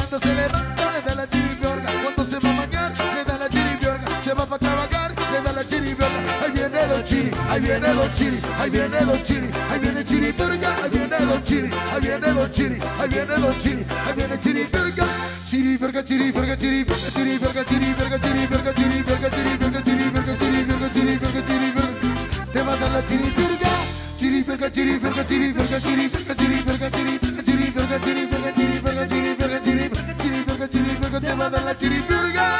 Cuando se levanta le da la chiripiorga. Cuando se va a bañar le da la chiripiorga. Se va para trabajar le da la chiripiorga. Ahí viene los chiri, ahí viene los chiri, ahí viene los chiri, ahí viene chiripiorga, ahí viene los chiri, ahí viene los chiri, ahí viene los chiri, ahí viene chiripiorga. Chiripiorga, chiripiorga, chiripiorga, chiripiorga, chiripiorga, chiripiorga, chiripiorga, chiripiorga, chiripiorga, chiripiorga, chiripiorga, chiripiorga. Te va a dar la chiripiorga. Chiripiorga, chiripiorga, chiripiorga, chiripiorga, chiripiorga, chiripiorga, chiripiorga, chiripiorga, chiripiorga, chiripiorga, chiripiorga, chiripiorga, chiripiorga, te va a dar la chiripiorga.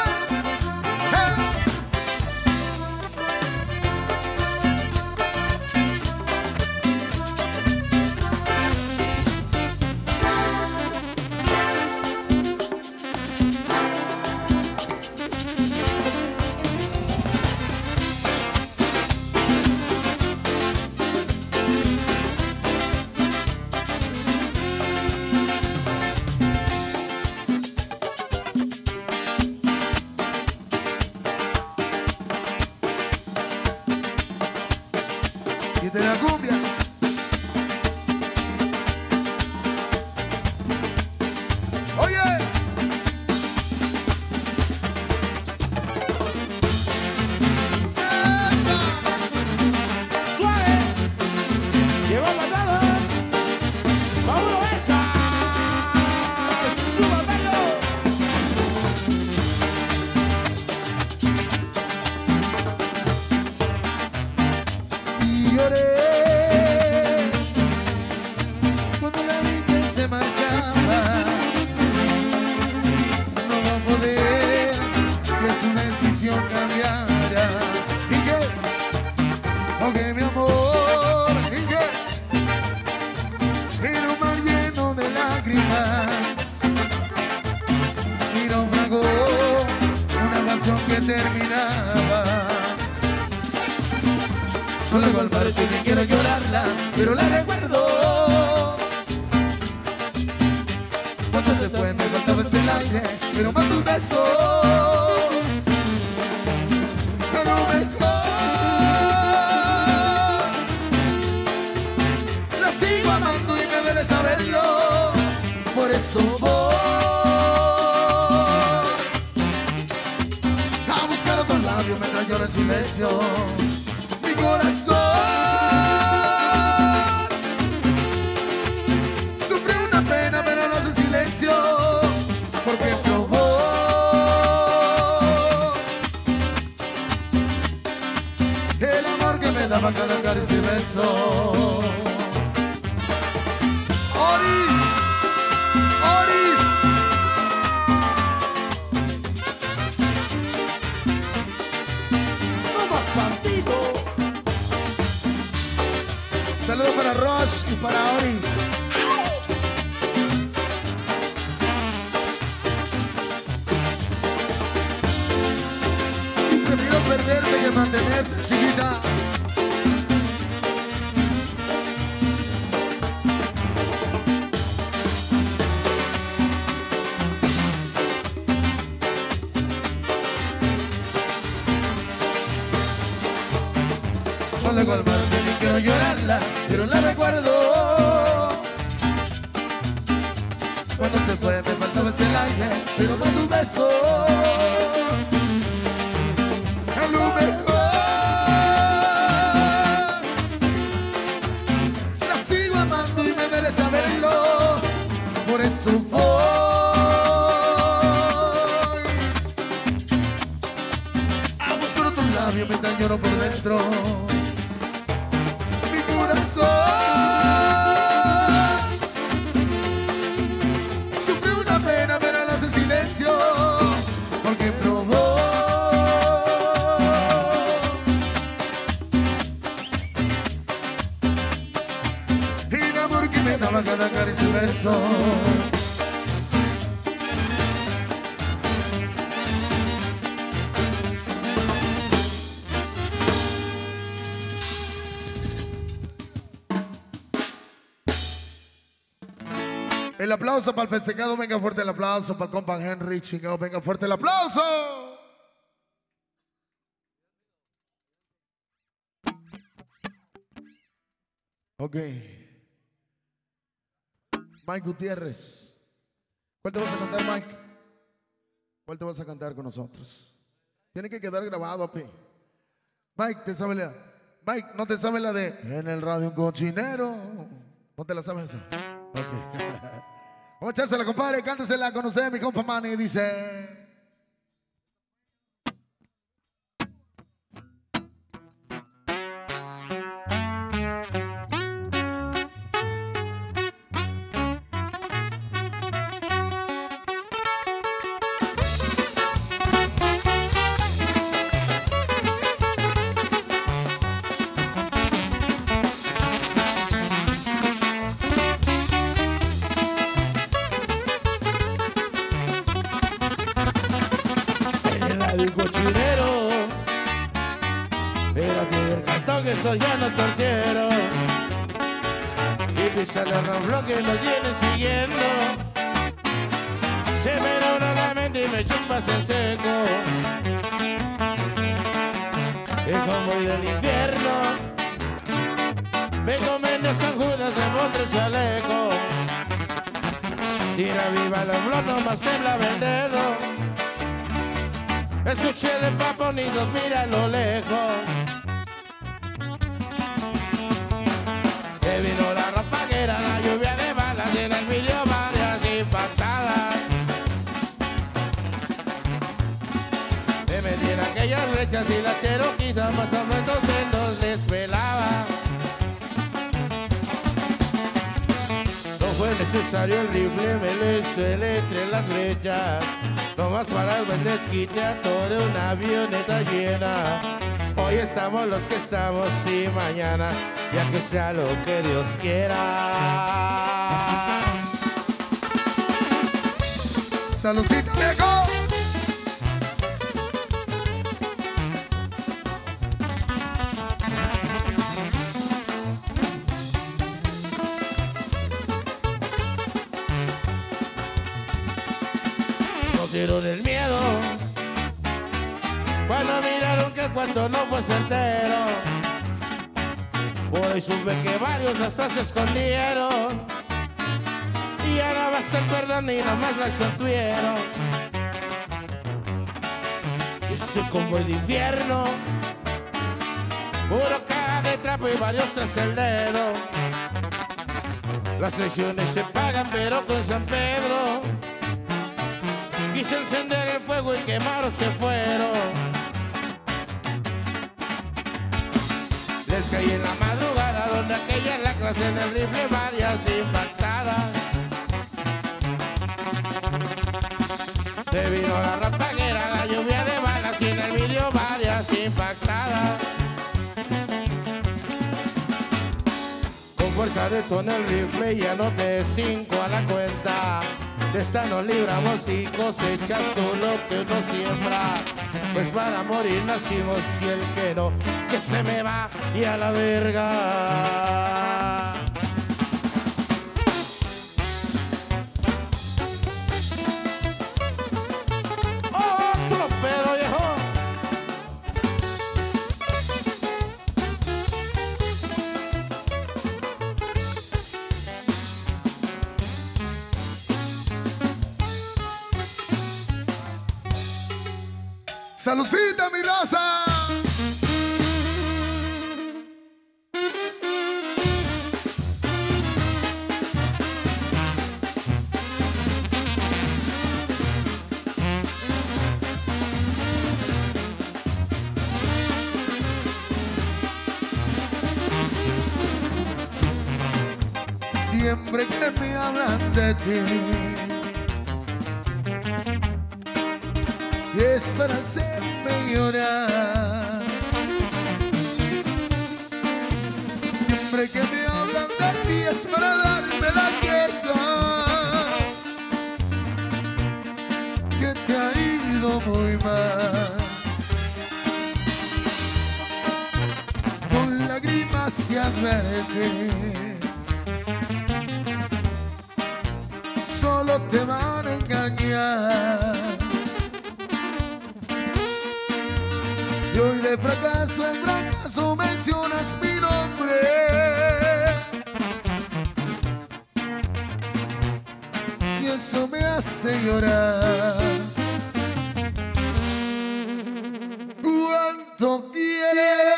Y de la cumbia. Oye. Suave. Llegó patadas. Vámonos esa. Suba pelo. Y lloré cuando la vi que se marchaba. No va a poder que su decisión cambiara. ¿Y qué? Ok, mi amor. ¿Y qué? Era un mar lleno de lágrimas y naufragó una canción que terminaba. Solo al parque que quiero llorarla, pero la recuerdo. Cuando se fue me faltaba ese aire, pero más tu beso. A lo mejor la sigo amando y me duele saberlo. Por eso voy a buscar otros labios mientras lloro en silencio. Mi corazón sufre una pena pero no hace silencio porque probó el amor que me daba cada caricia y beso. Oris, Oris. No más partido. Saludos para Rosh y para Oris. Y prefiero perderte que mantenerte, chiquita. Solo con el mar que quiero llorarla, pero la recuerdo. Cuando se fue me faltaba ese aire, pero más tu beso. A lo mejor la sigo amando y me duele saberlo. Por eso voy a buscar otros labios mientras lloro por dentro. Mi corazón sufre una pena pero no hace silencio porque probó el amor que me daba cada caricia y beso. El aplauso para el festejado, venga fuerte el aplauso para el compa Henry, chingado, venga fuerte el aplauso. Ok. Mike Gutiérrez. ¿Cuál te vas a cantar, Mike? ¿Cuál te vas a cantar con nosotros? Tiene que quedar grabado, Pi. Mike, ¿te sabe la? Mike, ¿no te sabe la de En el radio un cochinero? ¿No te la sabes esa? Ok. Vamos a echársela, compadre. Cántesela con usted, mi compa Manny. Dice... El cochinero, pero que el cartón que estos ya no torcieron y pisan el ramblón que nos viene siguiendo. Se me dobla la mente y me chupas en seco. El convoy del infierno me comen de San Judas de monte el chaleco. Tira viva el ramblón, nomás temblaba el dedo. Escuché de paponitos, mira a lo lejos. Que vino la rapaguera, la lluvia de balas y en el vídeo varias impactadas. Me metí en aquellas brechas y las cheroquitas más o menos se nos desvelaba. No fue necesario el rifle, me lo hice entre las brechas. Nomás para el desquite atore una avioneta llena. Hoy estamos los que estamos y mañana ya que sea lo que Dios quiera. ¡Saludcita, viejo! Dieron el miedo cuando miraron que cuando no fue certero. Por ahí supe que varios hasta se escondieron y ahora basta el perdón y nomás la exaltieron. Ese convoy de infierno, puro cara de trapo y varios tras el dedo. Las traiciones se pagan pero con San Pedro. Quise encender el fuego y quemaron, se fueron. Les caí en la madrugada donde aquella en la clase en el rifle varias impactadas. Se vino la rapaguera, la lluvia de balas y en el vídeo varias impactadas. Con fuerza detonó el rifle y anoté 5 a la cuenta. De esta nos libramos y cosechas todo lo que uno siembra. Pues para morir nacimos y el que no, que se me va y a la verga. ¡Otro pedo, viejo! ¡Saludcita, mi raza! Siempre que me hablan de ti es para hacerme llorar. Siempre que me hablan de ti es para darme la queja que te ha ido muy mal. Con lágrimas se advierte, solo te van a engañar. Y hoy de fracaso en fracaso mencionas mi nombre. Y es eso me hace llorar. ¿Cuánto quieres?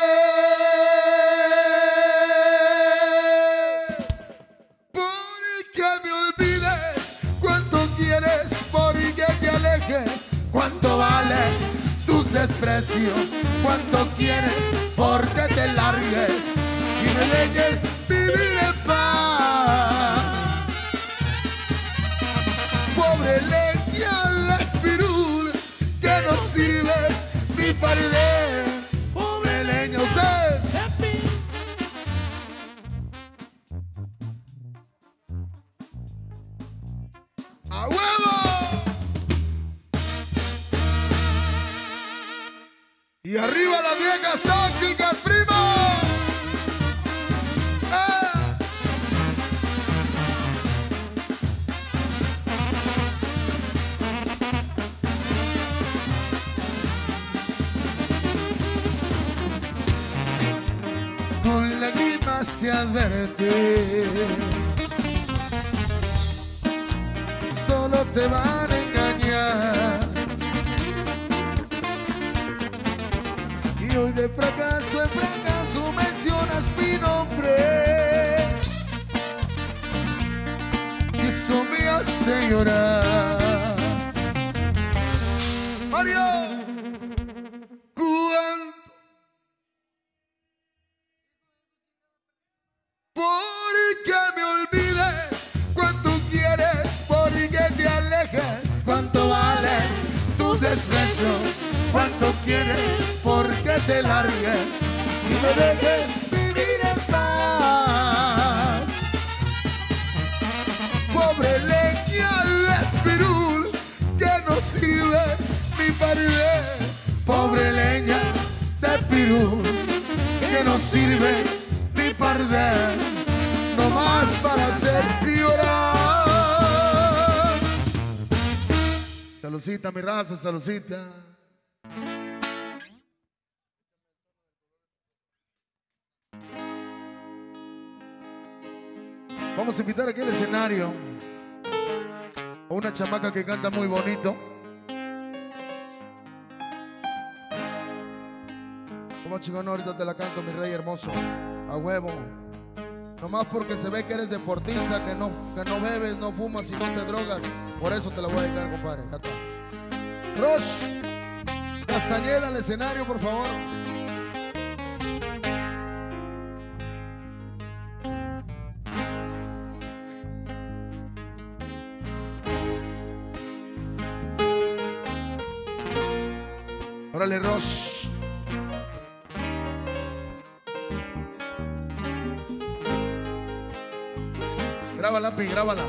Porque me olvides. ¿Cuánto quieres? Porque te alejes. ¿Cuánto vale tus desprecios? ¿Cuánto quieres? Porque te largues y me dejes vivir en paz. Pobre leña de pirul, que no sirves ni para arder. Pobre leña, usted. ¡A huevo! Y arriba las viejas tóxicas, primo. Con lágrimas se advierte, solo te van a engañar. Y hoy de fracaso en fracaso mencionas mi nombre, y eso me hace llorar. Mario, porque me olvides. ¿Cuánto quieres? Porque te alejes. ¿Cuánto vale tus desprecios? ¿Cuánto quieres? Porque te largues y me dejes vivir en paz. Pobre leña de pirul, que no sirves ni para arder. Pobre leña de pirul, que no sirves ni para arder, nomás para hacer llorar. Saludcita, mi raza, saludcita. Vamos a invitar aquí al escenario a una chamaca que canta muy bonito. Como chingón, ahorita te la canto, mi rey hermoso. A huevo. Nomás porque se ve que eres deportista, que no bebes, no fumas y no te drogas. Por eso te la voy a dedicar, compadre. Ya está. Rosh Castañeda al escenario, por favor. Órale, Rosh. Grábala, Pi, grábala.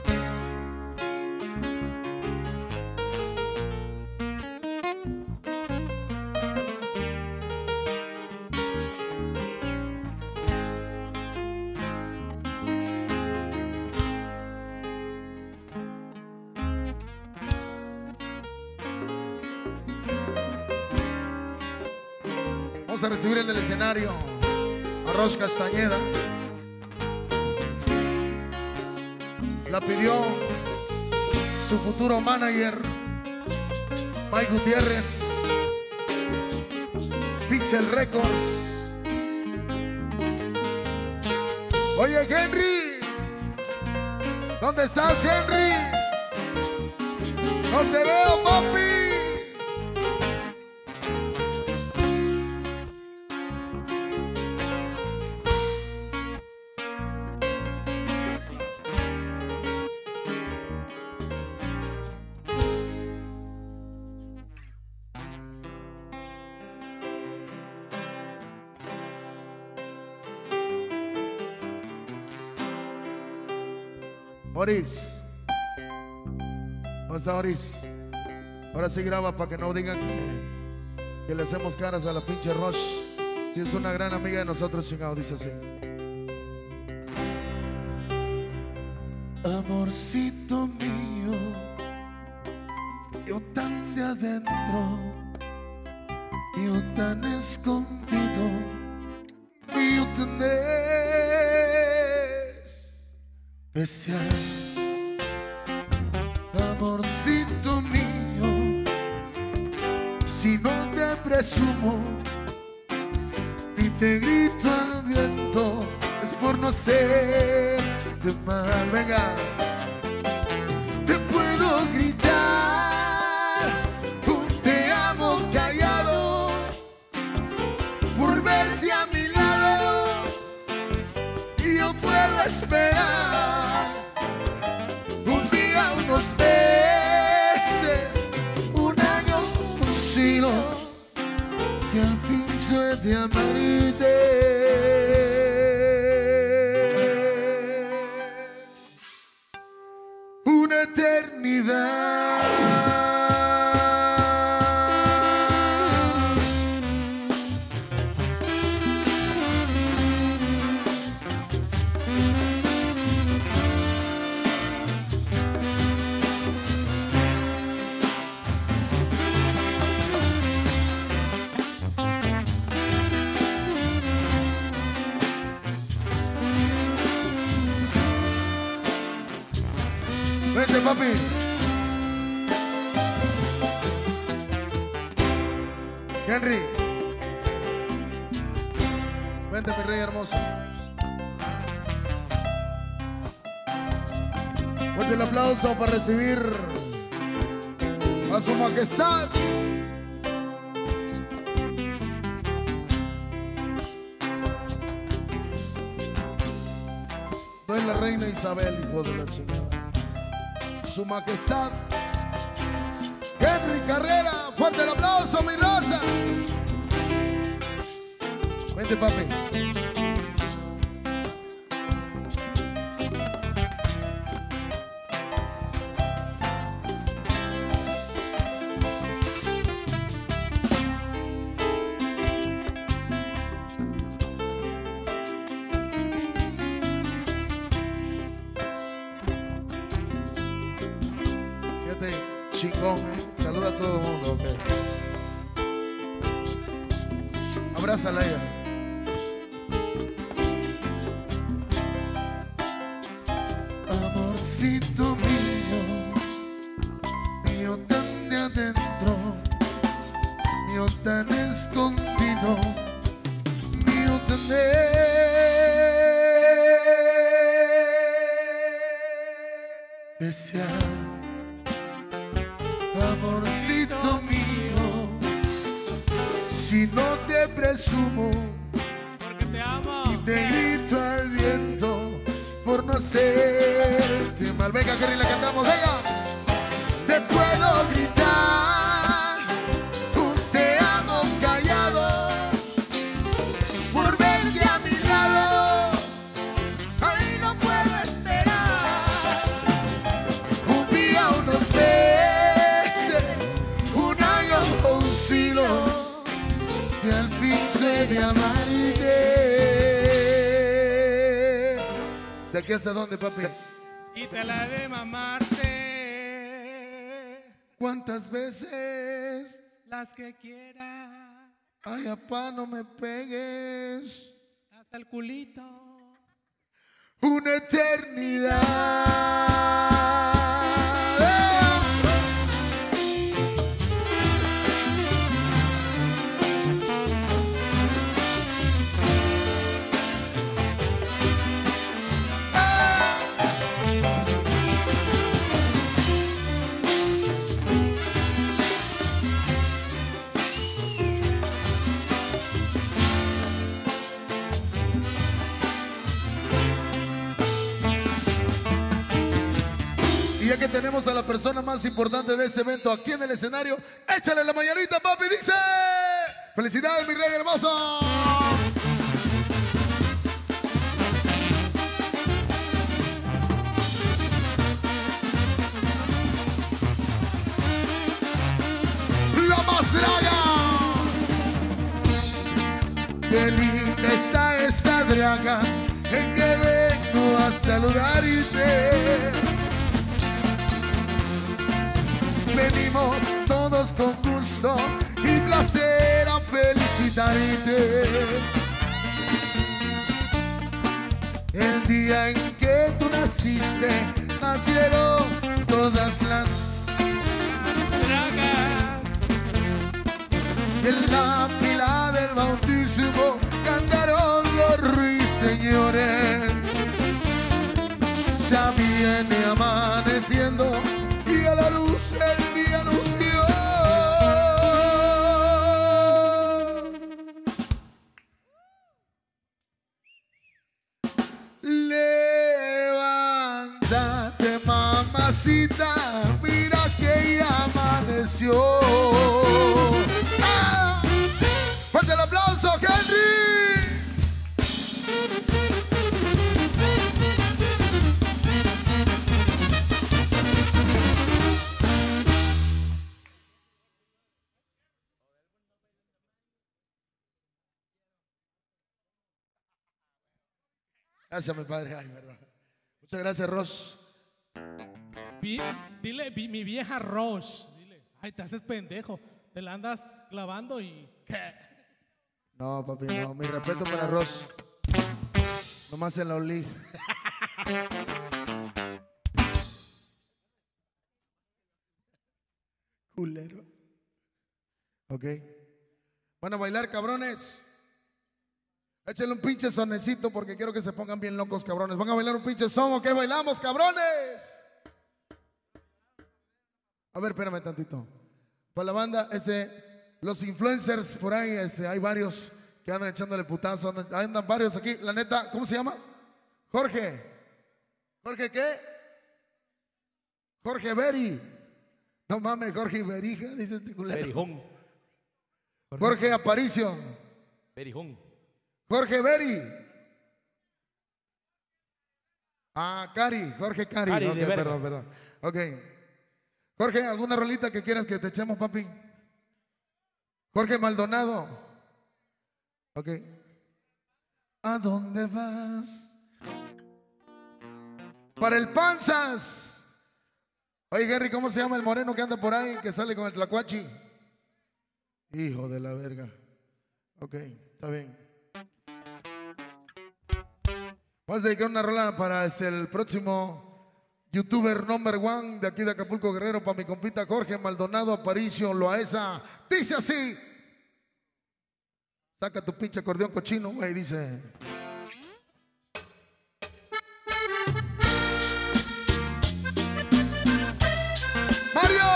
Vamos a recibir en el escenario a Rosh Castañeda. La pidió su futuro manager, Mike Gutiérrez, Pixel Records. Oye, Henry, ¿dónde estás, Henry? No te veo, papi. Oris, ¿dónde está Oris? Ahora sí graba para que no digan que le hacemos caras a la pinche Rosh. Si es una gran amiga de nosotros, chingado, dice así. Amorcito mío, yo tan de adentro, yo tan escondido, yo tan especial. Amorcito mío, si no te presumo ni te grito al viento, es por no hacerte mal. Venga, te puedo gritar un te amo callado por verte a mi lado, y yo puedo esperar un día, unos meses, un año, un siglo, que al fin soy de amarte. Una eternidad. Vente, papi. Henry. Vente, mi rey hermoso. Fuerte el aplauso para recibir a su majestad. No es la reina Isabel, hijo de la chingada. Su majestad Henry Carrera, fuerte el aplauso, mi raza. Vente, papi. Chingón, saluda a todo el mundo, ok. Abraza al aire. Amorcito mío, mío tan de adentro, mío tan escondido, mío tan especial. Amorcito mío, si no te presumo, Porque te amo. y te grito al viento por no hacerte mal. Venga, Kerry, la cantamos, venga. Te puedo gritar un te amo callado por verte a mi lado. Ahí no puedo esperar un día, unos meses, un año o un siglo, y al fin sé de amarte. ¿De aquí hasta dónde, papi? Y te la de mamarte ¿Cuántas veces? las que quieras, Ay, apá, no me pegues. hasta el culito. Una eternidad. Y ya que tenemos a la persona más importante de este evento aquí en el escenario, échale la mañanita, papi, dice. ¡Felicidades, mi rey hermoso! ¡La más draga! ¡Qué linda está esta draga en que vengo a saludarte! Venimos todos con gusto y placer a felicitarte. El día en que tú naciste, nacieron todas las Y en la pila del bautismo cantaron los ruiseñores. Ya viene amaneciendo y a la luz el día anunció. Levántate, mamacita, mira que ya amaneció. ¡Ah! ¡Fuerte el aplauso, Henry! Gracias, mi padre. Ay, verdad. Muchas gracias, Ross. Dile, mi vieja Ross. Dile, ay, te haces pendejo. Te la andas clavando y... ¿qué? No, papi, no. Mi respeto para Ross. Nomás se la olí. Culero. Ok. Van a bailar, cabrones. Échenle un pinche sonecito porque quiero que se pongan bien locos, cabrones. ¿Van a bailar un pinche son o qué bailamos, cabrones? A ver, espérame tantito. Para la banda, los influencers por ahí, hay varios que andan echándole putazo. Andan varios aquí. La neta, ¿cómo se llama? Jorge. ¿Jorge qué? Jorge Beri. No mames, Jorge Berija, dice este culero. Berijón. Jorge Aparicio. Berijón. Jorge Beri. Ah, Cari, Jorge Cari. Cari, Okay, perdón. Ok. Jorge, ¿alguna rolita que quieras que te echemos, papi? Jorge Maldonado. Ok. ¿A dónde vas? Para el Panzas. Oye, Henry, ¿cómo se llama el moreno que anda por ahí, que sale con el tlacuachi? Hijo de la verga. Ok, está bien. Vamos a dedicar una rola para el próximo youtuber number one de aquí de Acapulco, Guerrero, para mi compita Jorge Maldonado Aparicio Loaesa. Dice así. Saca tu pinche acordeón cochino, güey, dice. ¡Mario!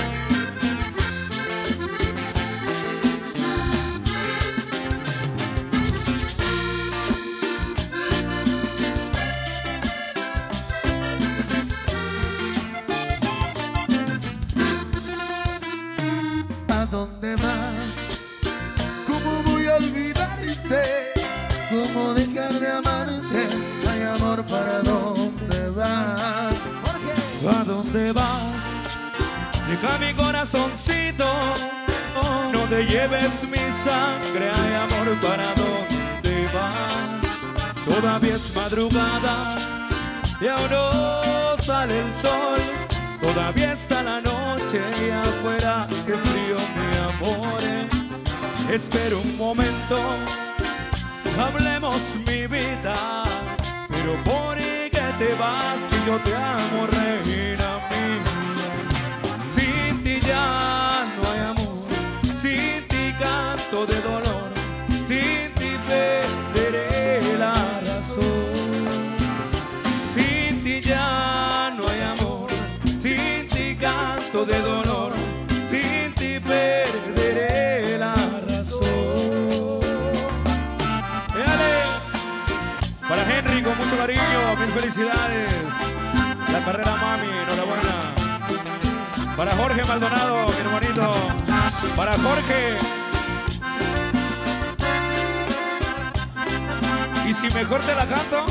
¿A dónde vas? ¿Cómo voy a olvidarte? ¿Cómo dejar de amarte? Hay amor, ¿para dónde vas? ¿A dónde vas? Deja mi corazoncito. No te lleves mi sangre. Hay amor, ¿para dónde vas? Todavía es madrugada y aún no sale el sol. Todavía está la noche y afuera qué frío, mi amor. Espera un momento, hablemos mi vida. Pero por qué te vas si yo te amo, reina mía. Sin ti ya no hay amor, sin ti canto de dolor, sin ti perderé la razón. Sin ti ya no hay amor, sin ti canto de dolor, sin ti perderé la razón. ¡Déjale! Para Henry, con mucho cariño, mil felicidades. La carrera, mami, enhorabuena. Para Jorge Maldonado, mi hermanito. Para Jorge. Y si mejor te la canto.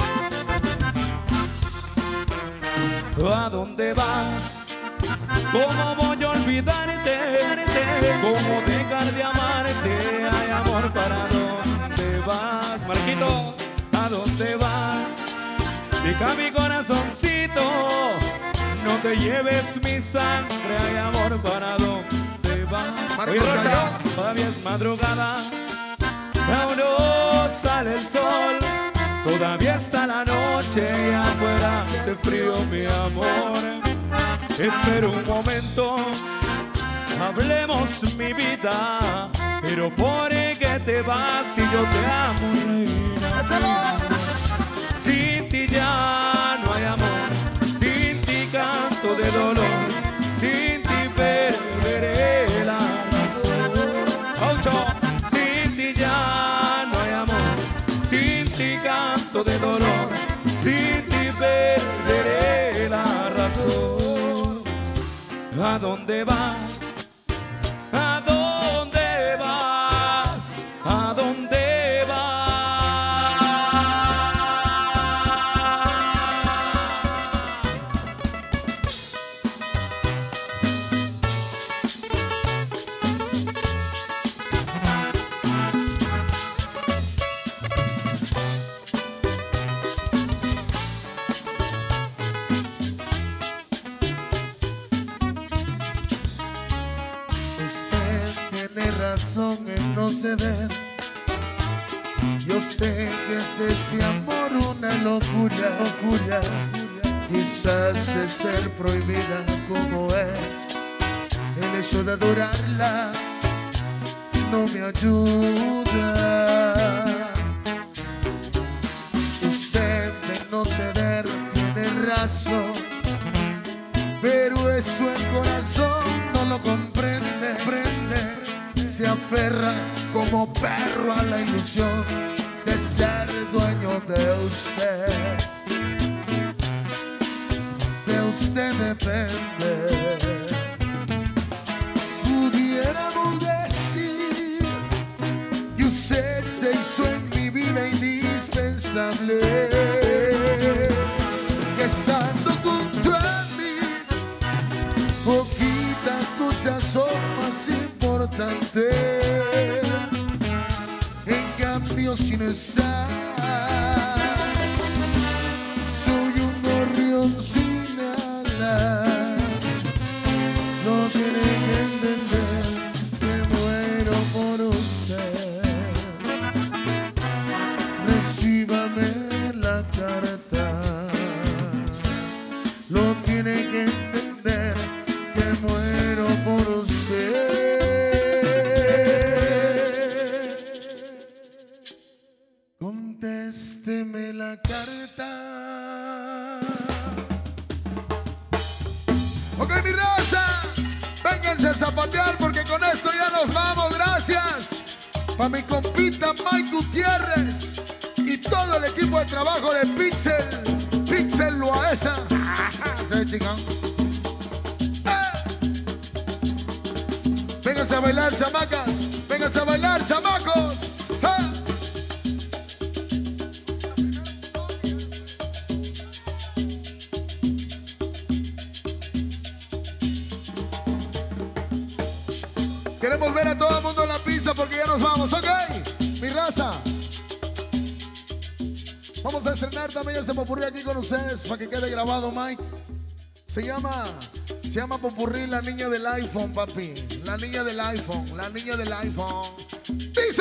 ¿A dónde vas? ¿Cómo voy a olvidarte? ¿Cómo dejar de amarte? Hay amor, ¿para dónde vas? Marquito, ¿a dónde vas? Deja mi corazoncito. No te lleves mi sangre. Hay amor, ¿para dónde vas? Oye, Rocha, todavía es madrugada, aún no sale el sol. Todavía está la noche y afuera hace frío, mi amor. Espera un momento, hablemos mi vida. pero ¿por qué te vas si yo te amo, reina? Sin ti ya no hay amor, sin ti canto de dolor, sin ti perderé la razón. Ocho. Sin ti ya no hay amor, sin ti canto de dolor, sin ti perderé la razón. ¿A dónde vas? ¿A dónde vas? ¿A dónde vas? Tiene razón en no ceder. Yo sé que es ese amor una locura, locura. Quizás es ser prohibida como es. El hecho de adorarla no me ayuda. Usted de no ceder tiene razón, pero eso el corazón no lo comprende. Se aferra como perro a la ilusión de ser dueño de usted. De usted depende. Pudiéramos decir que usted se hizo en mi vida indispensable. Que estando junto a mí, poquitas cosas son más importantes. En cambio, si no estás, soy un gorrión sin alas. No tiene que entender que muero por usted. Recíbame la carta. Lo tiene que entender que muero por usted. Contésteme la carta. Ok, mi raza, vénganse a zapatear porque con esto ya nos vamos. Gracias para mi compita Mike Gutiérrez y todo el equipo de trabajo de Pixel Loaesa. Se ve chingón. Vénganse a bailar, chamacas. Vénganse a bailar, chamacos. Queremos ver a todo el mundo en la pista porque ya nos vamos, ¿ok? Mi raza. Vamos a estrenar también, ya se me ocurrió aquí con ustedes para que quede grabado, Mike. Se llama Popurrí, la niña del iPhone, papi. La niña del iPhone, la niña del iPhone. ¡Dice!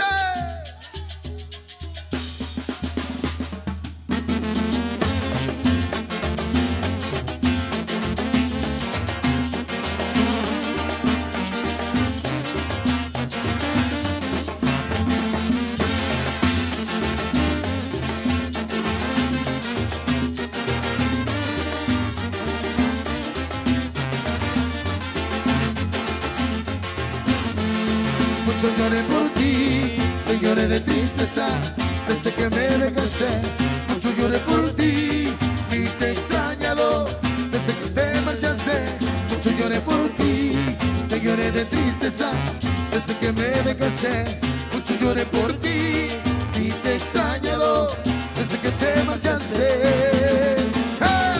Mucho lloré por ti, te lloré de tristeza, desde que me dejaste. Mucho lloré por ti, y te he extrañado, desde que te marchaste. Mucho lloré por ti, te lloré de tristeza, desde que me dejaste. Mucho lloré por ti, y te he extrañado, desde que te marchaste. ¡Ah!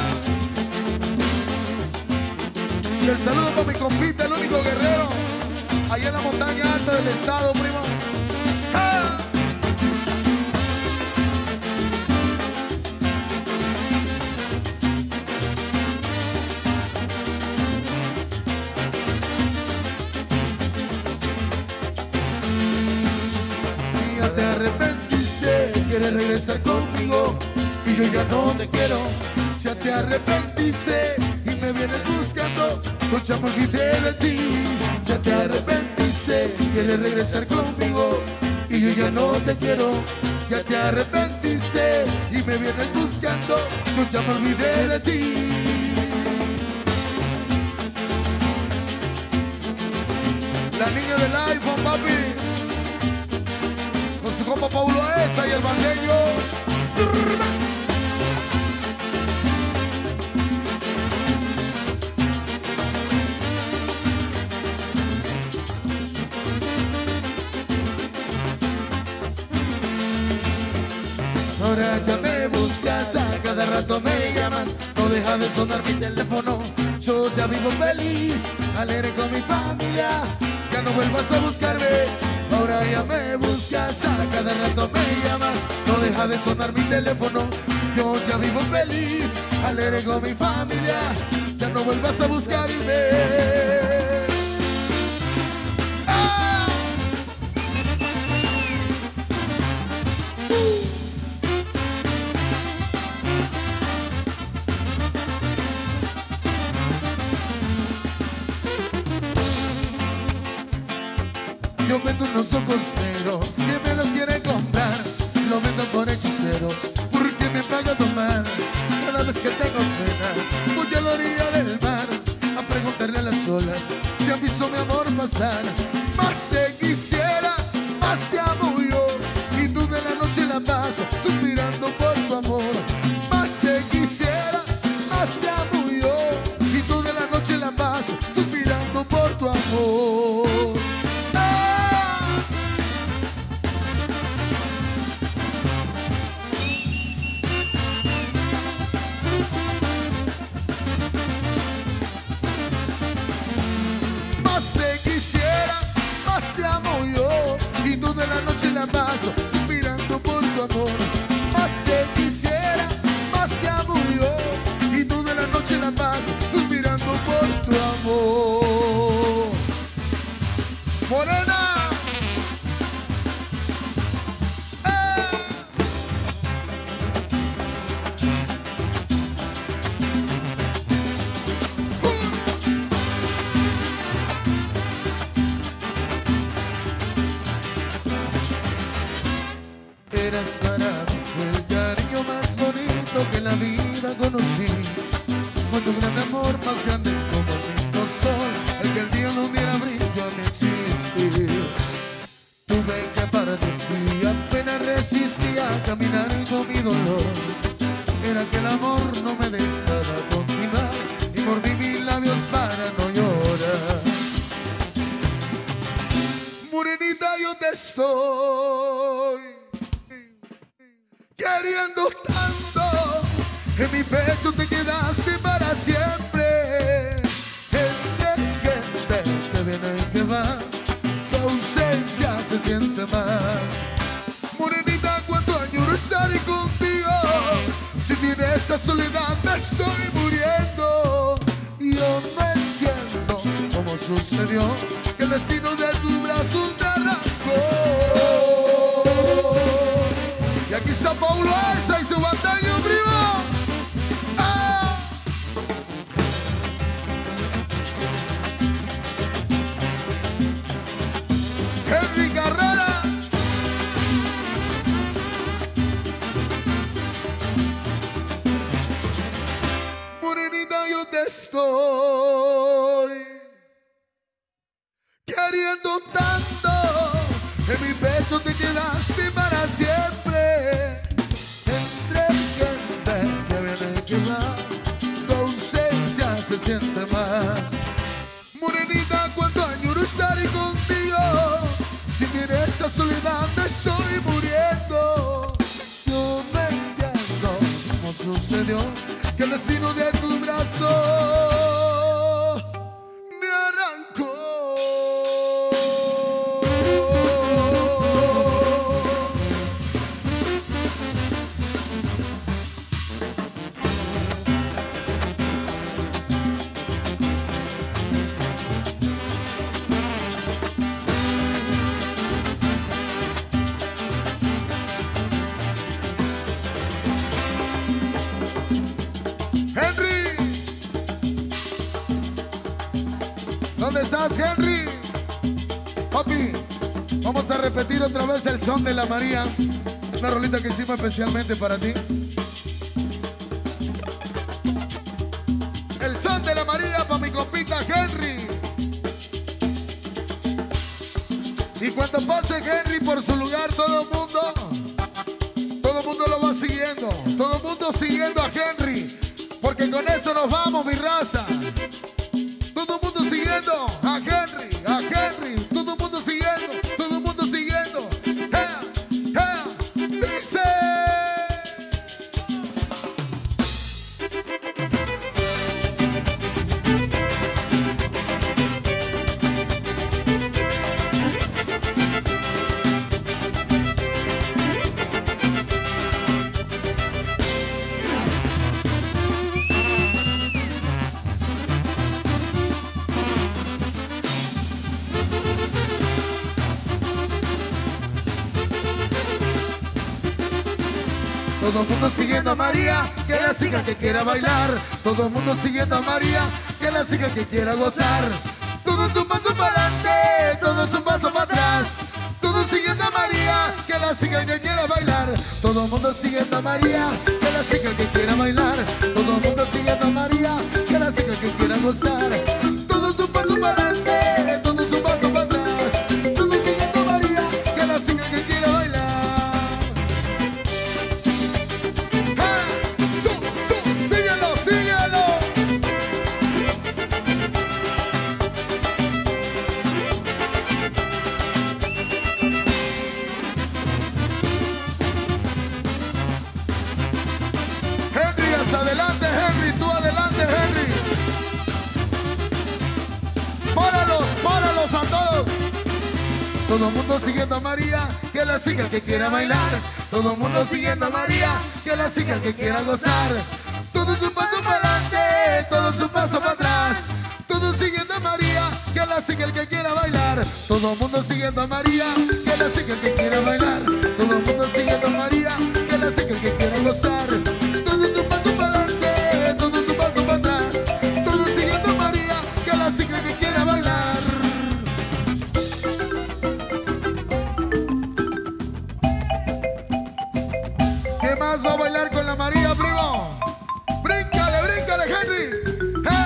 Y el saludo para mi compita, el único guerrero, allá en la montaña alta del estado, primo. ¡Ah! Y ya te arrepentiste, quieres regresar conmigo y yo ya no te quiero. Si ya te arrepentiste y me me vienes buscando. Yo ya me olvidé de ti, ya te arrepentiste, quieres regresar conmigo y yo ya no te quiero. Ya te arrepentiste y me vienes buscando. Yo ya me olvidé de ti. La niña del iPhone, papi, con su compa Paulo Esa y el bandeño. Ahora ya me buscas, a cada rato me llamas, no deja de sonar mi teléfono. Yo ya vivo feliz, alegre con mi familia, ya no vuelvas a buscarme. Ahora ya me buscas, a cada rato me llamas, no deja de sonar mi teléfono. Yo ya vivo feliz, alegre con mi familia, ya no vuelvas a buscarme. Yo vendo unos ojos negros que me los quieren comprar. Lo vendo por hechiceros porque me paga tomar. Cada vez que tengo pena voy a la orilla del mar a preguntarle a las olas si han visto mi amor pasar. Más te quisiera, más te amo yo, y tú de la noche la paso suspirando por tu amor. Más te quisiera, más te amo yo, y tú de la noche la paso suspirando por tu amor. Paso suspirando por tu amor. Más te quisiera, más te amo yo, y tú de la noche la paso suspirando por tu amor. Morena, eras para mí el cariño más bonito que en la vida conocí. Fue tu gran amor más grande como el mismo sol, el que el día no diera brillo a mi existir. Tuve que parar de ti, apenas resistía a caminar con mi dolor. Era que el amor no me dejaba continuar y mordí mis labios para no llorar. Morenita, yo te estoy queriendo tanto, en mi pecho te quedaste para siempre. Entre gente que viene y que va, tu ausencia se siente más. Morenita, cuánto añoro estar contigo, si en esta soledad me estoy muriendo. Yo no entiendo cómo sucedió que el destino de tus brazos te arrancó. Y aquí está Paulo Esa y su bandeño, primo. ¡Ah! Henry Carrera. Morenita, yo te estoy queriendo tanto, en mi pecho te quedaste para siempre. Entre gente que viene y que va, tu ausencia se siente más. Morenita, cuánto añoro estar contigo, si en esta soledad me estoy muriendo. Yo no entiendo cómo sucedió que el destino de tu brazo me arrancó. ¿Dónde estás, Henry? Papi, vamos a repetir otra vez el son de la María. Una rolita que hicimos especialmente para ti. El son de la María para mi compita Henry. Y cuando pase Henry por su lugar, todo el mundo lo va siguiendo. Todo el mundo siguiendo a Henry. Porque con eso nos vamos, mi raza. Todo el mundo siguiendo a Henry, a Henry. Todo el mundo siguiendo, todo el mundo siguiendo. Dice. Todo el mundo siguiendo a María, que la siga que quiera bailar. Todo el mundo siguiendo a María, que la siga que quiera gozar. Todo es un paso para adelante, todo es un paso para atrás. Todo siguiendo a María, que la siga que quiera bailar. Todo el mundo siguiendo a María, que la siga que quiera bailar. Todo el mundo siguiendo a María, que la siga que quiera gozar. Todo es un paso para adelante, todo es un paso para atrás. Todo siguiendo a María, que la siga que quiera bailar. Adelante, Henry, tú adelante, Henry. Páralos a todos. Todo el mundo siguiendo a María, que la siga el que quiera bailar. Todo el mundo siguiendo a María, que la siga el que quiera gozar. Todo es un paso para adelante, todo es un paso para atrás. Todo siguiendo a María, que la siga el que quiera bailar. Todo el mundo siguiendo a María, que la siga el que quiera bailar. Todo el mundo siguiendo a María, que la siga el que quiera gozar. Todo es un paso para adelante, todo es un paso para atrás. Todo siguiendo a María, que la siga el que quiera bailar. ¿Qué más va a bailar con la María, primo? Bríncale, bríncale, Henry.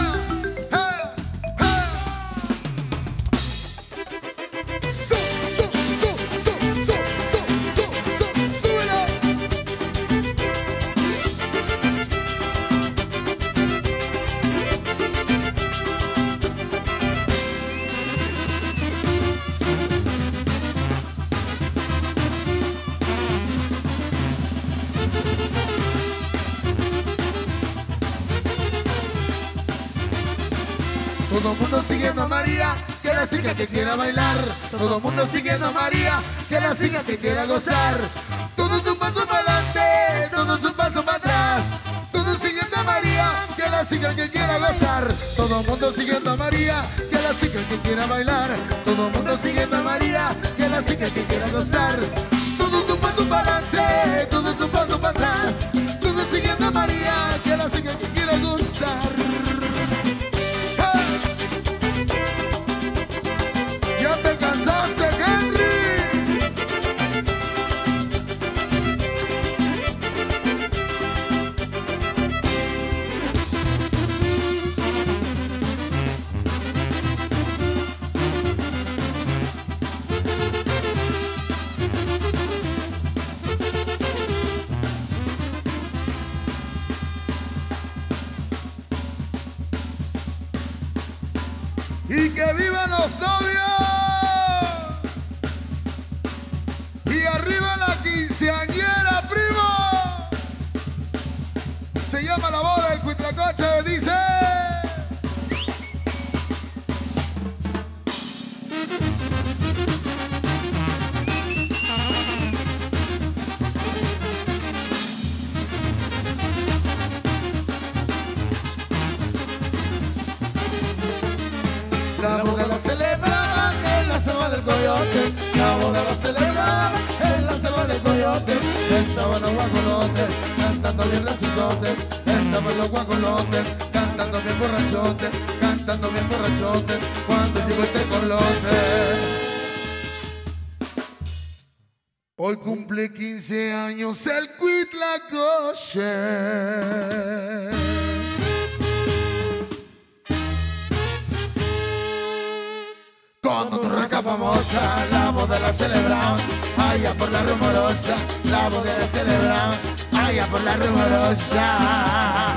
Todo el mundo siguiendo a María, que la siga que quiera bailar. Todo el mundo siguiendo a María, que la siga que quiera gozar. Todo es un paso para adelante, todo es un paso para atrás. Todo siguiendo a María, que la siga el que quiera gozar. Todo el mundo siguiendo a María, que la siga el que quiera bailar. Todo el mundo siguiendo a María, que la siga el que quiera gozar. Todo es un paso para adelante, todo es un paso para atrás. Todo siguiendo a María, que la siga el que quiera gozar. ¿Ya te cansaste, Henry? ¡Y que vivan los novios! ¡Y arriba la quinceañera, primo! Se llama la boda del Cuitlacoche, dice... La boda la celebraban en la selva del Coyote. La boda la celebraban en la selva del Coyote. Estaban los guajolotes cantando bien rasuzotes. Estaban los guajolotes cantando bien borrachotes. Cantando bien borrachotes. Cuando llegó este colote. Hoy cumple 15 años el Huitlacoche. Con tu raca famosa, la boda la celebramos, allá por la rumorosa, la boda la celebramos, allá por la rumorosa.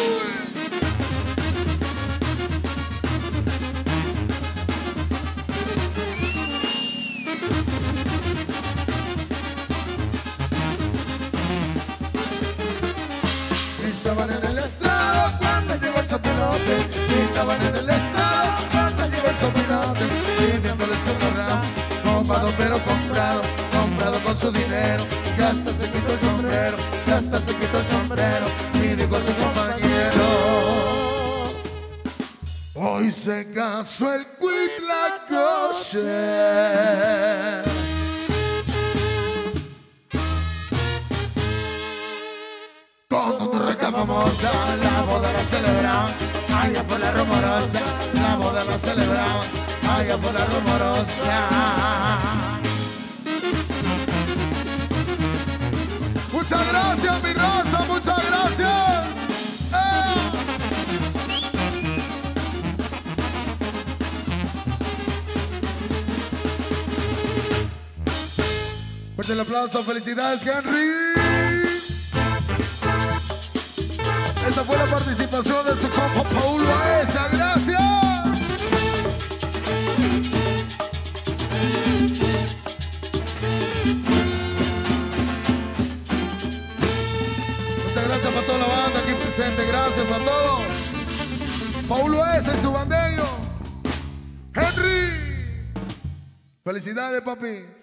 Gritaban en el estrado cuando llegó el sopilote, gritaban en el estrado cuando llegó el sopilote, pidiéndole su corral, comprado pero comprado, comprado con su dinero, y hasta se quitó el sombrero, y hasta se quitó el sombrero, y dijo a su compañero, hoy se casó el Huitlacoche. Con tu reca famosa, la boda la celebramos, allá por la rumorosa, la boda la celebramos, allá por la rumorosa. Muchas gracias, mi raza, muchas gracias. Fuerte el aplauso, felicidades, Henry. Esta fue la participación de su compa Paulo Esa, gracias. Muchas gracias para toda la banda aquí presente, gracias a todos. Paulo Esa y su bandeño. Henry. Felicidades, papi.